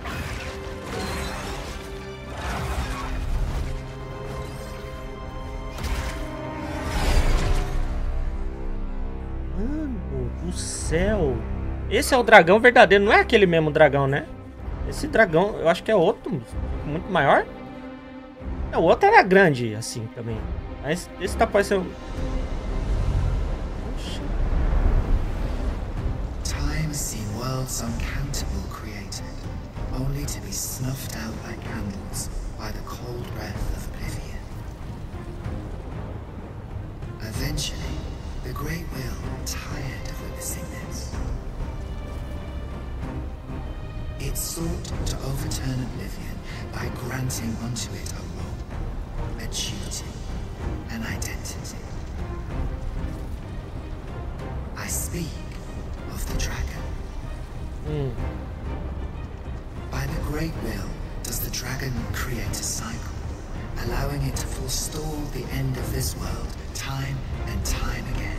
Mano do céu. Esse é o dragão verdadeiro, não é aquele mesmo dragão, né? Esse dragão, eu acho que é outro, muito maior. É, o outro era grande, assim, também. Mas esse tá parecendo... Times see worlds uncountable created, only to be snuffed out like candles by the cold breath of oblivion. Eventually, the Great Will, tired of witnessing this, it sought to overturn oblivion by granting unto it a role, a duty, an identity. I speak of the dragon. Mm. By the Great Will does the dragon create a cycle, allowing it to forestall the end of this world time and time again.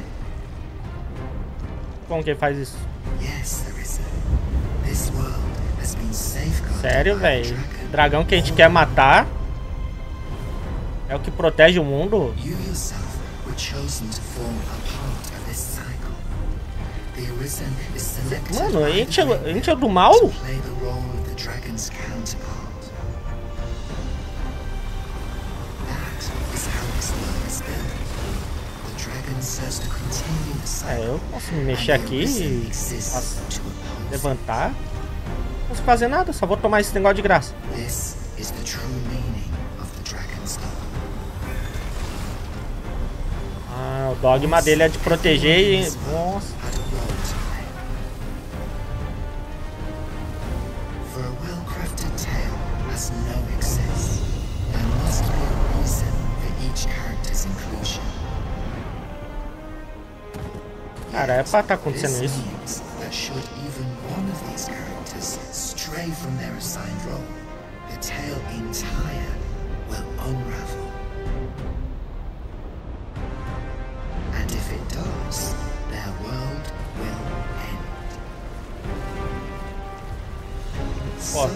Como que ele faz isso? Yes, there is a... This world has been safeguarded. Sério, velho? O dragão que a gente quer matar é o que protege o mundo? You yourself were chosen to form a part of this cycle. The Arisen is selected. Mano, a gente, a gente é do mal? To play the role of the dragon's counterpart. That is how this world is built. The dragon's É, eu posso me mexer aqui e posso levantar. Não posso fazer nada, só vou tomar esse negócio de graça. Ah, o dogma dele é de proteger e... Nossa. Cara, é pra tá acontecendo isso. Pô.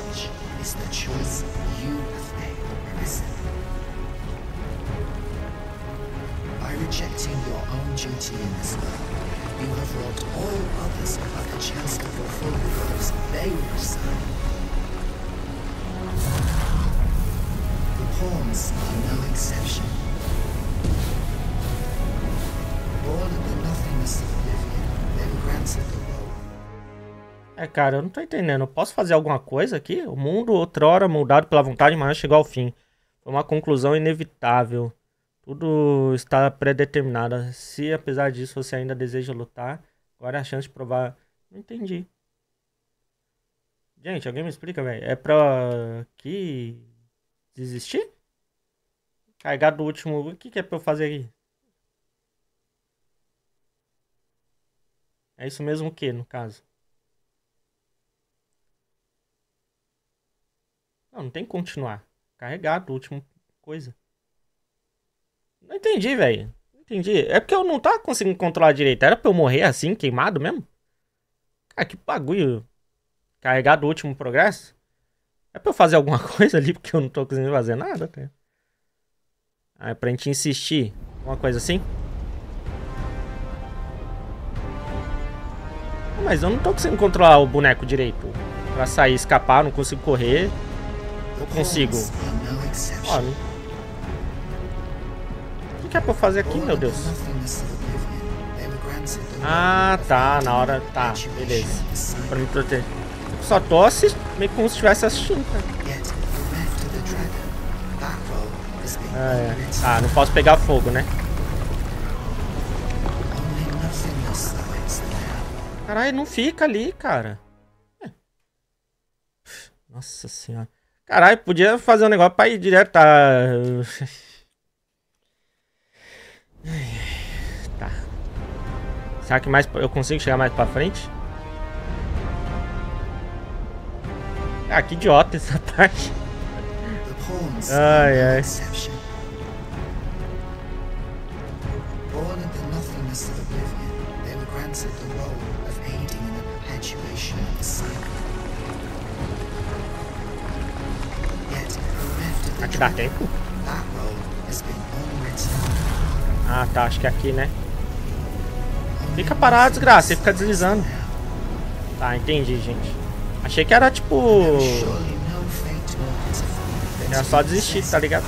By rejecting your own duty in this world, you have robbed all others of the chance to fulfill the roles they were assigned. The pawns are no exception. Born in the nothingness of oblivion, they were granted the role. É, cara, eu não tô entendendo. Eu posso fazer alguma coisa aqui? O mundo, outrora moldado pela vontade, mas chegou ao fim. Foi uma conclusão inevitável. Tudo está predeterminado. Se, apesar disso, você ainda deseja lutar, agora é a chance de provar... Não entendi. Gente, alguém me explica, velho. É pra... que... desistir? Carregar do último... O que, que é pra eu fazer aqui? É isso mesmo o que, no caso? Não, não tem que continuar. Carregar do último coisa. Não entendi, velho. Não entendi. É porque eu não tava conseguindo controlar direito. Era pra eu morrer assim, queimado mesmo? Cara, que bagulho. Carregar do último progresso? É pra eu fazer alguma coisa ali, porque eu não tô conseguindo fazer nada, cara. Ah, é pra gente insistir. Uma coisa assim? Mas eu não tô conseguindo controlar o boneco direito. Pra sair, escapar, não consigo correr. Eu consigo. Ó, não... O que é pra eu fazer aqui, meu Deus? Ah, tá. Na hora... Tá, beleza. Pra me proteger. Eu só tô assistindo, meio como se estivesse assistindo, cara. Ah, é. Ah, não posso pegar fogo, né? Caralho, não fica ali, cara. É. Nossa senhora. Caralho, podia fazer um negócio pra ir direto, tá... Tá. Será que mais eu consigo chegar mais pra frente? Ah, que idiota essa parte. Ai, ai. Aqui dá tempo? Ah, tá. Acho que é aqui, né? Fica parado, desgraça. Você fica deslizando. Tá, entendi, gente. Achei que era, tipo... Era só desistir, tá ligado?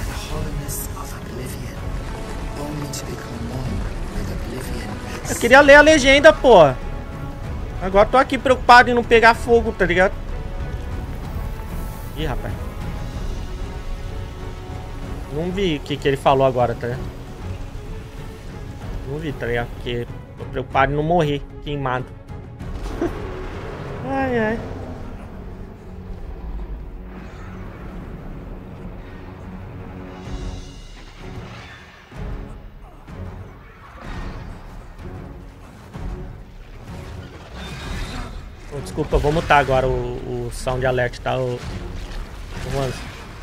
Eu queria ler a legenda, pô. Agora tô aqui preocupado em não pegar fogo, tá ligado? Ih, rapaz. Não vi o que, que ele falou agora, tá ligado? Não vi, tá ligado? Porque tô preocupado em não morrer queimado. Ai, ai. Oh, desculpa, eu vou mutar agora o, o sound alert, tá? O... Vamos.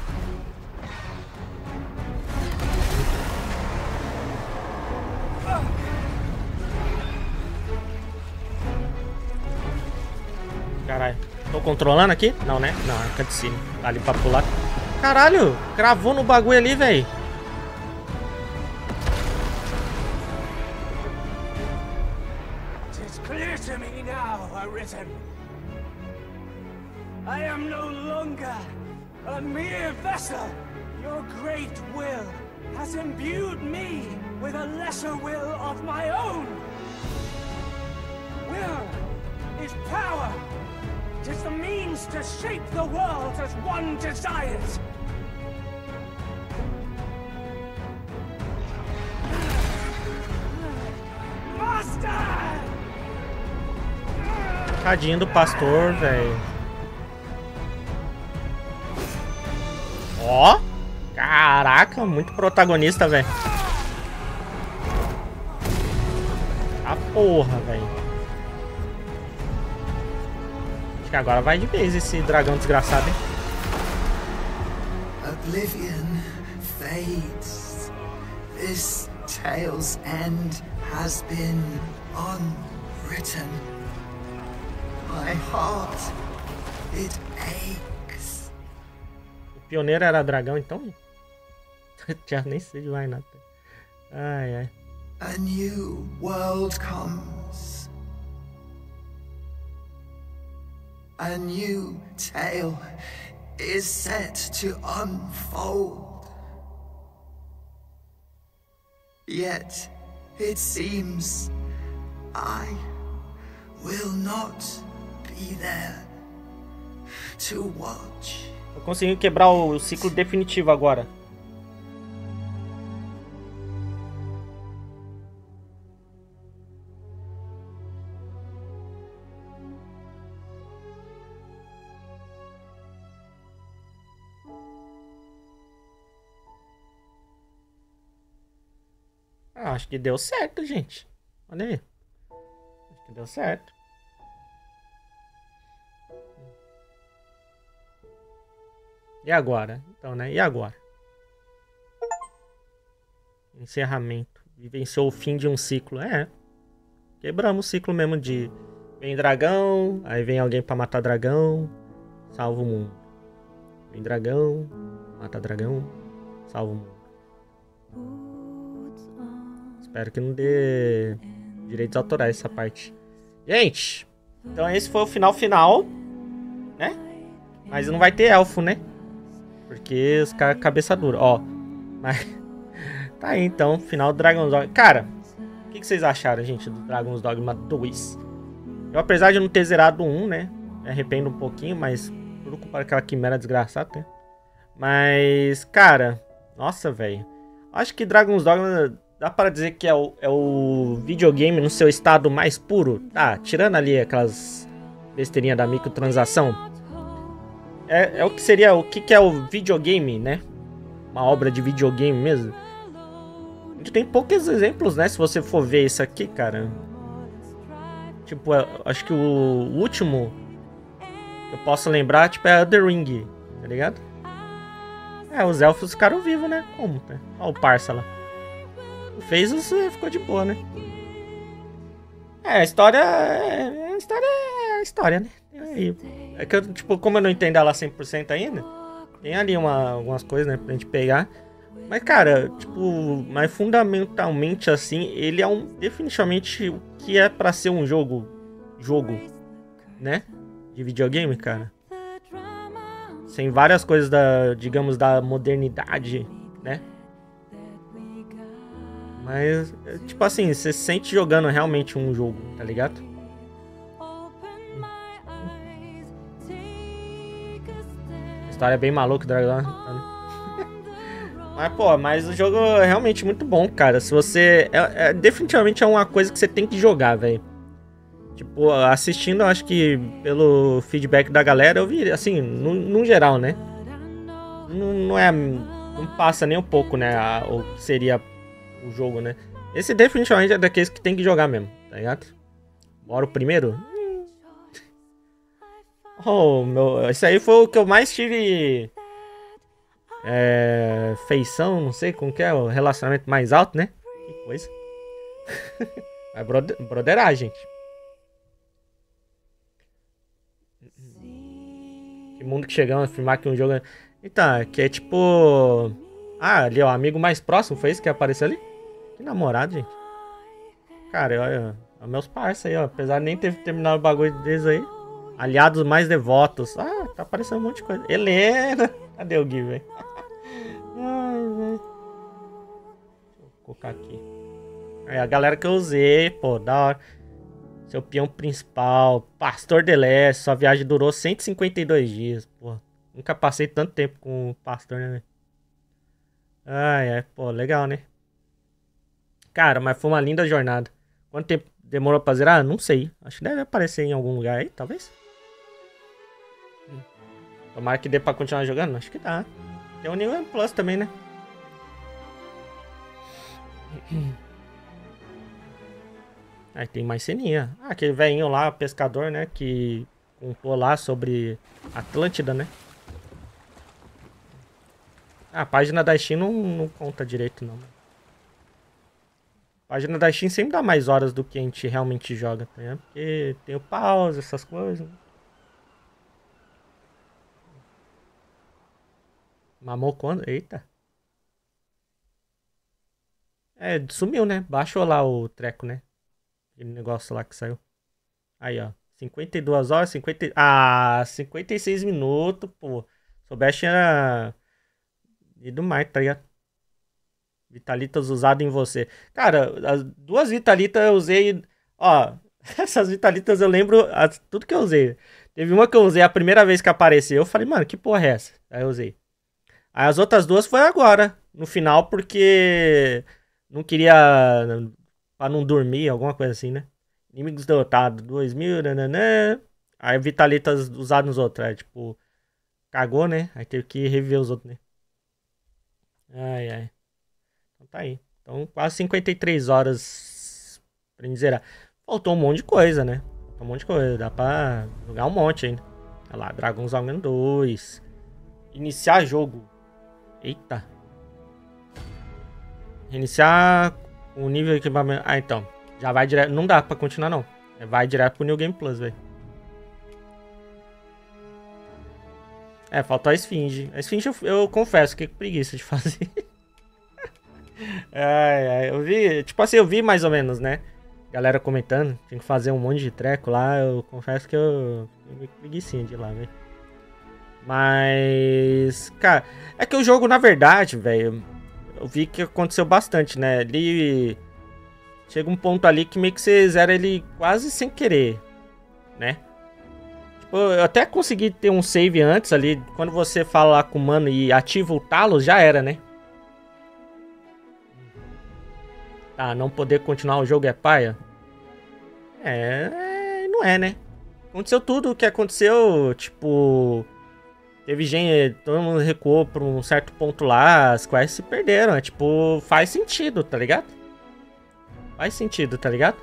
Caralho. Tô controlando aqui? Não, né? Não, é cutscene. Tá ali pra pular. Caralho! Gravou no bagulho ali, velho. It's clear to me now, Arisen. I am no longer a mere vessel. Your great will has imbued me with a lesser will of of my own. Will is power. It is the means to shape the world as one desires. Master! Tadinho do pastor, velho. Ó. Caraca, muito protagonista, velho. A porra, velho. Acho que agora vai de vez esse dragão desgraçado, hein? Oblivion fades. This tale's end has been unwritten. My heart, it aches. O pioneiro era dragão, então? Já nem sei de mais nada. Ai, ai. A new world comes. A new tale is set to unfold. Yet, it seems I will not be there to watch. Eu consegui quebrar o ciclo definitivo agora. Ah, acho que deu certo, gente. Olha aí. Acho que deu certo. E agora? Então, né? E agora? Encerramento. Vivenciou o fim de um ciclo. É. Quebramos o ciclo mesmo de... Vem dragão, aí vem alguém pra matar dragão, salva o mundo. Vem dragão, mata dragão, salva o mundo. Espero que não dê direitos autorais essa parte. Gente, então esse foi o final final, né? Mas não vai ter elfo, né? Porque os caras cabeça dura, ó. Mas tá aí então, final do Dragon's Dogma. Cara, o que, que vocês acharam, gente, do Dragon's Dogma dois? Eu, apesar de não ter zerado um, né? Me arrependo um pouquinho, mas tudo culpa daquela quimera desgraçada, né? Mas, cara, nossa, velho. Acho que Dragon's Dogma dá para dizer que é o, é o videogame no seu estado mais puro. Tá, tirando ali aquelas besteirinhas da microtransação. É, é o que seria, o que, que é o videogame, né? Uma obra de videogame mesmo. A gente tem poucos exemplos, né? Se você for ver isso aqui, cara. Tipo, acho que o último que eu posso lembrar, tipo, é The Ring, tá ligado? É, os elfos ficaram vivos, né? Como? Né? Olha o parça lá. O Phaesus ficou de boa, né? É, a história é... A história é a história, né? É que eu, tipo, como eu não entendo ela cem por cento ainda, tem ali uma, algumas coisas, né, pra gente pegar. Mas, cara, tipo, mas fundamentalmente, assim, ele é um, definitivamente o que é pra ser um jogo, jogo, né, de videogame, cara. Sem várias coisas da, digamos, da modernidade, né. Mas, tipo assim, você se sente jogando realmente um jogo, tá ligado? A história é bem maluca, Dragon. Mas, pô, mas o jogo é realmente muito bom, cara. Se você... É, é, definitivamente é uma coisa que você tem que jogar, velho. Tipo, assistindo, acho que pelo feedback da galera, eu vi, assim, no, no geral, né? Não, não é... Não passa nem um pouco, né? A, o que seria o jogo, né? Esse definitivamente é daqueles que tem que jogar mesmo, tá ligado? Bora o primeiro? Oh, meu... Esse aí foi o que eu mais tive... É, feição, não sei como que é, o relacionamento mais alto, né? Que coisa. Vai brother, broderar, gente. Que mundo que chegamos a afirmar que um jogo é... Então, que é tipo... Ah, ali, ó, amigo mais próximo, foi esse que apareceu ali? Que namorado, gente. Cara, olha, olha meus parceiros aí, ó. Apesar de nem ter terminado o bagulho deles aí. Aliados mais devotos. Ah, tá aparecendo um monte de coisa. Helena! Cadê o Gui, velho? Ai, velho. Deixa eu colocar aqui. É a galera que eu usei, pô, da hora. Seu peão principal, Pastor de Leste, sua viagem durou cento e cinquenta e dois dias, pô. Nunca passei tanto tempo com o Pastor, né, velho? Ai, é, pô, legal, né? Cara, mas foi uma linda jornada. Quanto tempo demorou pra zerar? Não sei. Acho que deve aparecer em algum lugar aí, talvez. Tomara que dê pra continuar jogando. Acho que dá. Tem o New Game Plus também, né? Aí tem mais ceninha. Ah, aquele velhinho lá, pescador, né? Que contou lá sobre Atlântida, né? Ah, a página da Steam não, não conta direito, não. A página da Steam sempre dá mais horas do que a gente realmente joga, tá ligado? Porque tem o pause, essas coisas. Mamou quando? Eita. É, sumiu, né? Baixou lá o treco, né? Aquele negócio lá que saiu. Aí, ó. cinquenta e duas horas, cinquenta... Ah, cinquenta e seis minutos, pô. Soubesse era... E do mais, tá ligado? Vitalitas usado em você. Cara, as duas Vitalitas eu usei... Ó, essas Vitalitas eu lembro as, tudo que eu usei. Teve uma que eu usei a primeira vez que apareceu. Eu falei, mano, que porra é essa? Aí eu usei. Aí as outras duas foi agora, no final, porque não queria... Pra não dormir, alguma coisa assim, né? Inimigos derrotados, dois mil, nananã. Aí Vitalitas usadas nos outros. Aí, tipo, cagou, né? Aí teve que reviver os outros, né? Ai, ai. Então tá aí. Então quase cinquenta e três horas pra gente zerar. Faltou um monte de coisa, né? Faltou um monte de coisa. Dá pra jogar um monte ainda. Olha lá, Dragon's Dogma dois. Iniciar jogo. Eita. Reiniciar com o nível de equipamento. Ah, então. Já vai direto. Não dá pra continuar, não. Vai direto pro New Game Plus, velho. É, faltou a Esfinge. A Esfinge eu, eu confesso que preguiça de fazer. Ai, ai, eu vi, tipo assim, eu vi mais ou menos, né? Galera comentando, tinha que fazer um monte de treco lá. Eu confesso que eu fiquei preguicinha de ir lá, velho. Mas, cara, é que o jogo, na verdade, velho, eu vi que aconteceu bastante, né? Ele chega um ponto ali que meio que você zera ele quase sem querer, né? Tipo, eu até consegui ter um save antes ali. Quando você fala lá com o mano e ativa o Talos, já era, né? Tá, não poder continuar o jogo é paia? É, não é, né? Aconteceu tudo o que aconteceu, tipo... Teve gente, todo mundo recuou pra um certo ponto lá, as quests se perderam, é tipo, faz sentido, tá ligado? Faz sentido, tá ligado?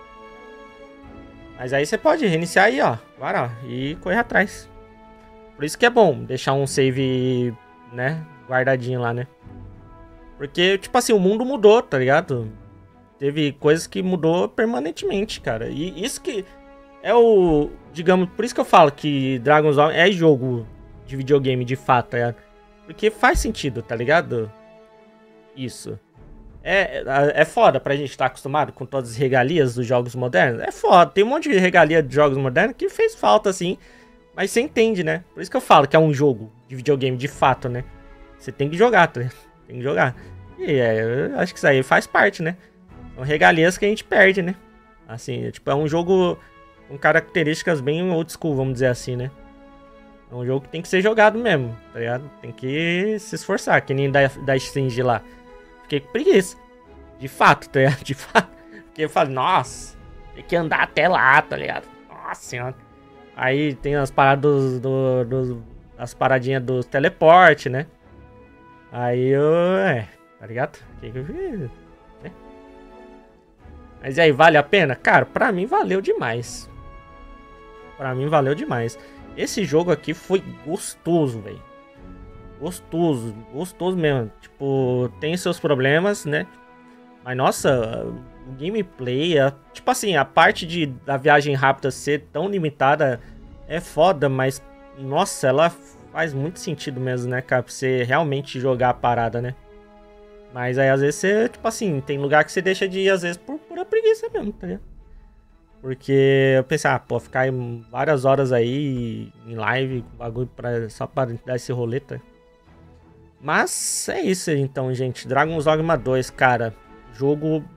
Mas aí você pode reiniciar aí, ó, agora, ó, e correr atrás. Por isso que é bom deixar um save, né, guardadinho lá, né? Porque, tipo assim, o mundo mudou, tá ligado? Teve coisas que mudou permanentemente, cara. E isso que é o, digamos, por isso que eu falo que Dragon's Dogma é jogo de videogame de fato, tá ligado? Porque faz sentido, tá ligado? Isso. É, é foda pra gente estar acostumado com todas as regalias dos jogos modernos. É foda, tem um monte de regalia de jogos modernos que fez falta, assim. Mas você entende, né? Por isso que eu falo que é um jogo de videogame de fato, né? Você tem que jogar, tá ligado? Tem que jogar. E é, eu acho que isso aí faz parte, né? São regalias que a gente perde, né? Assim, tipo, é um jogo com características bem old school, vamos dizer assim, né? É um jogo que tem que ser jogado mesmo, tá ligado? Tem que se esforçar, que nem da, da Stinge lá. Fiquei com preguiça. De fato, tá ligado? De fato. Porque eu falei, nossa, tem que andar até lá, tá ligado? Nossa senhora. Aí tem as paradas do, do, do, as paradinhas do teleporte, né? Aí eu... É, tá ligado? Que que eu fiz, né? Mas e aí, vale a pena? Cara, pra mim valeu demais. Pra mim valeu demais. Esse jogo aqui foi gostoso, velho. Gostoso, gostoso mesmo. Tipo, tem seus problemas, né? Mas, nossa, o gameplay... A, tipo assim, a parte de, da viagem rápida ser tão limitada é foda, mas... Nossa, ela faz muito sentido mesmo, né, cara? Pra você realmente jogar a parada, né? Mas aí, às vezes, você... Tipo assim, tem lugar que você deixa de ir, às vezes, por pura preguiça mesmo, tá ligado? Porque eu pensei, ah, pô, ficar várias horas aí em live, bagulho pra, só pra dar esse rolê, tá? Mas é isso aí, então, gente. Dragon's Dogma dois, cara. Jogo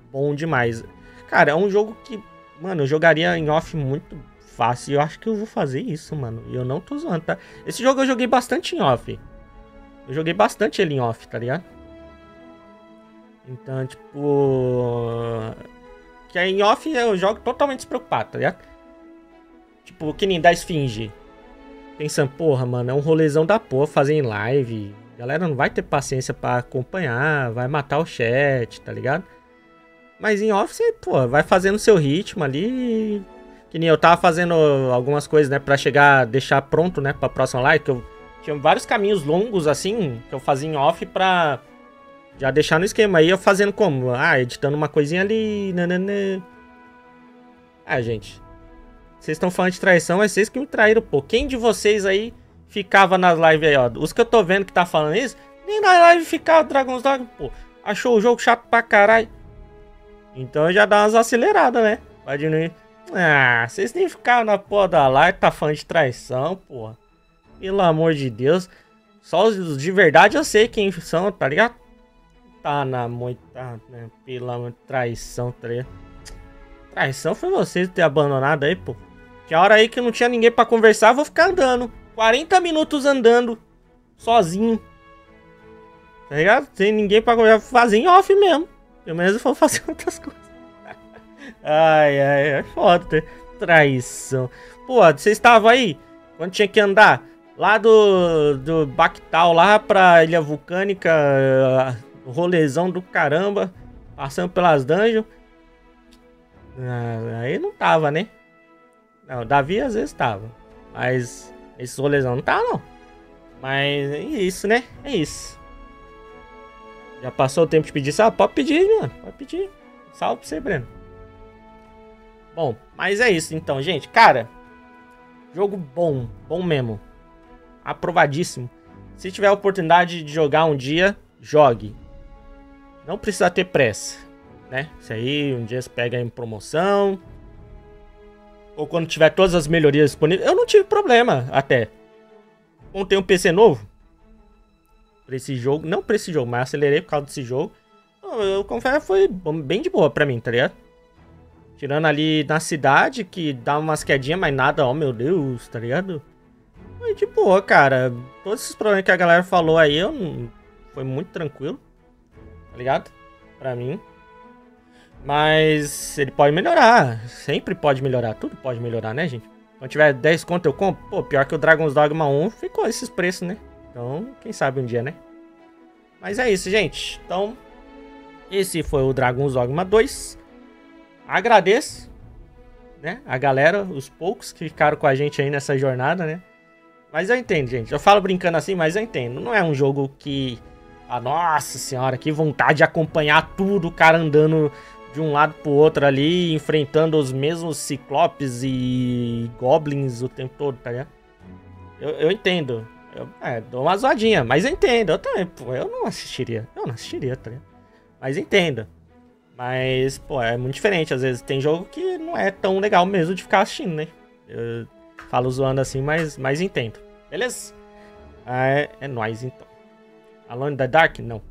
bom demais. Cara, é um jogo que, mano, eu jogaria em off muito fácil. Eu acho que eu vou fazer isso, mano. E eu não tô zoando, tá? Esse jogo eu joguei bastante em off. Eu joguei bastante ele em off, tá ligado? Então, tipo... Que aí em off eu jogo totalmente despreocupado, tá ligado? Tipo, que nem da Esfinge. Pensando, porra, mano, é um rolezão da porra fazer em live. A galera não vai ter paciência pra acompanhar, vai matar o chat, tá ligado? Mas em off você, pô, vai fazendo seu ritmo ali. Que nem eu tava fazendo algumas coisas, né, pra chegar, deixar pronto, né, pra próxima live. Que eu tinha vários caminhos longos, assim, que eu fazia em off pra... Já deixar no esquema. Aí eu fazendo como? Ah, editando uma coisinha ali. Nananã. Ah, gente. Vocês estão falando de traição, é vocês que me traíram, pô. Quem de vocês aí ficava nas lives aí, ó? Os que eu tô vendo que tá falando isso, nem na live ficava Dragon's Dogma, pô. Achou o jogo chato pra caralho. Então já dá umas aceleradas, né? Vai diminuir. Ah, vocês nem ficaram na porra da live, tá falando de traição, pô. Pelo amor de Deus. Só os de verdade eu sei quem são, tá ligado? Tá na moita, né? Pela traição, tá ligado? Traição foi vocês ter abandonado aí, pô. Que a hora aí que não tinha ninguém pra conversar, eu vou ficar andando. quarenta minutos andando. Sozinho. Tá ligado? Sem ninguém pra conversar. Fazer em off mesmo. Pelo menos eu vou fazer outras coisas. Ai, ai, é foda. Traição. Pô, vocês estavam aí? Quando tinha que andar? Lá do, do Bactal, lá pra Ilha Vulcânica. Rolezão do caramba. Passando pelas dungeons. Ah, aí não tava, né? Não, o Davi às vezes tava. Mas esse rolezão não tava, não. Mas é isso, né? É isso. Já passou o tempo de pedir salve? Pode pedir, mano. Pode pedir. Salve pra você, Breno. Bom, mas é isso então, gente. Cara, jogo bom. Bom mesmo. Aprovadíssimo. Se tiver a oportunidade de jogar um dia, jogue. Não precisa ter pressa, né? Isso aí, um dia você pega em promoção. Ou quando tiver todas as melhorias disponíveis. Eu não tive problema, até. Montei um P C novo. Pra esse jogo. Não pra esse jogo, mas acelerei por causa desse jogo. Eu, eu confesso que foi bem de boa pra mim, tá ligado? Tirando ali na cidade, que dá umas quedinhas, mas nada, ó, meu Deus, tá ligado? Foi de boa, cara. Todos esses problemas que a galera falou aí, eu não... foi muito tranquilo. Tá ligado? Pra mim. Mas ele pode melhorar. Sempre pode melhorar. Tudo pode melhorar, né, gente? Quando tiver dez conto eu compro. Pô, pior que o Dragon's Dogma um ficou esses preços, né? Então, quem sabe um dia, né? Mas é isso, gente. Então, esse foi o Dragon's Dogma dois. Agradeço, né? A galera, os poucos que ficaram com a gente aí nessa jornada, né? Mas eu entendo, gente. Eu falo brincando assim, mas eu entendo. Não é um jogo que... Ah, nossa senhora, que vontade de acompanhar tudo, o cara andando de um lado pro outro ali, enfrentando os mesmos ciclopes e goblins o tempo todo, tá ligado? Eu, eu entendo. Eu, é, dou uma zoadinha, mas eu entendo. Eu também, pô, eu não assistiria. Eu não assistiria, tá ligado? Mas entendo. Mas, pô, é muito diferente. Às vezes tem jogo que não é tão legal mesmo de ficar assistindo, né? Eu falo zoando assim, mas, mas entendo. Beleza? É, é nóis, então. Alone in the Dark? Não.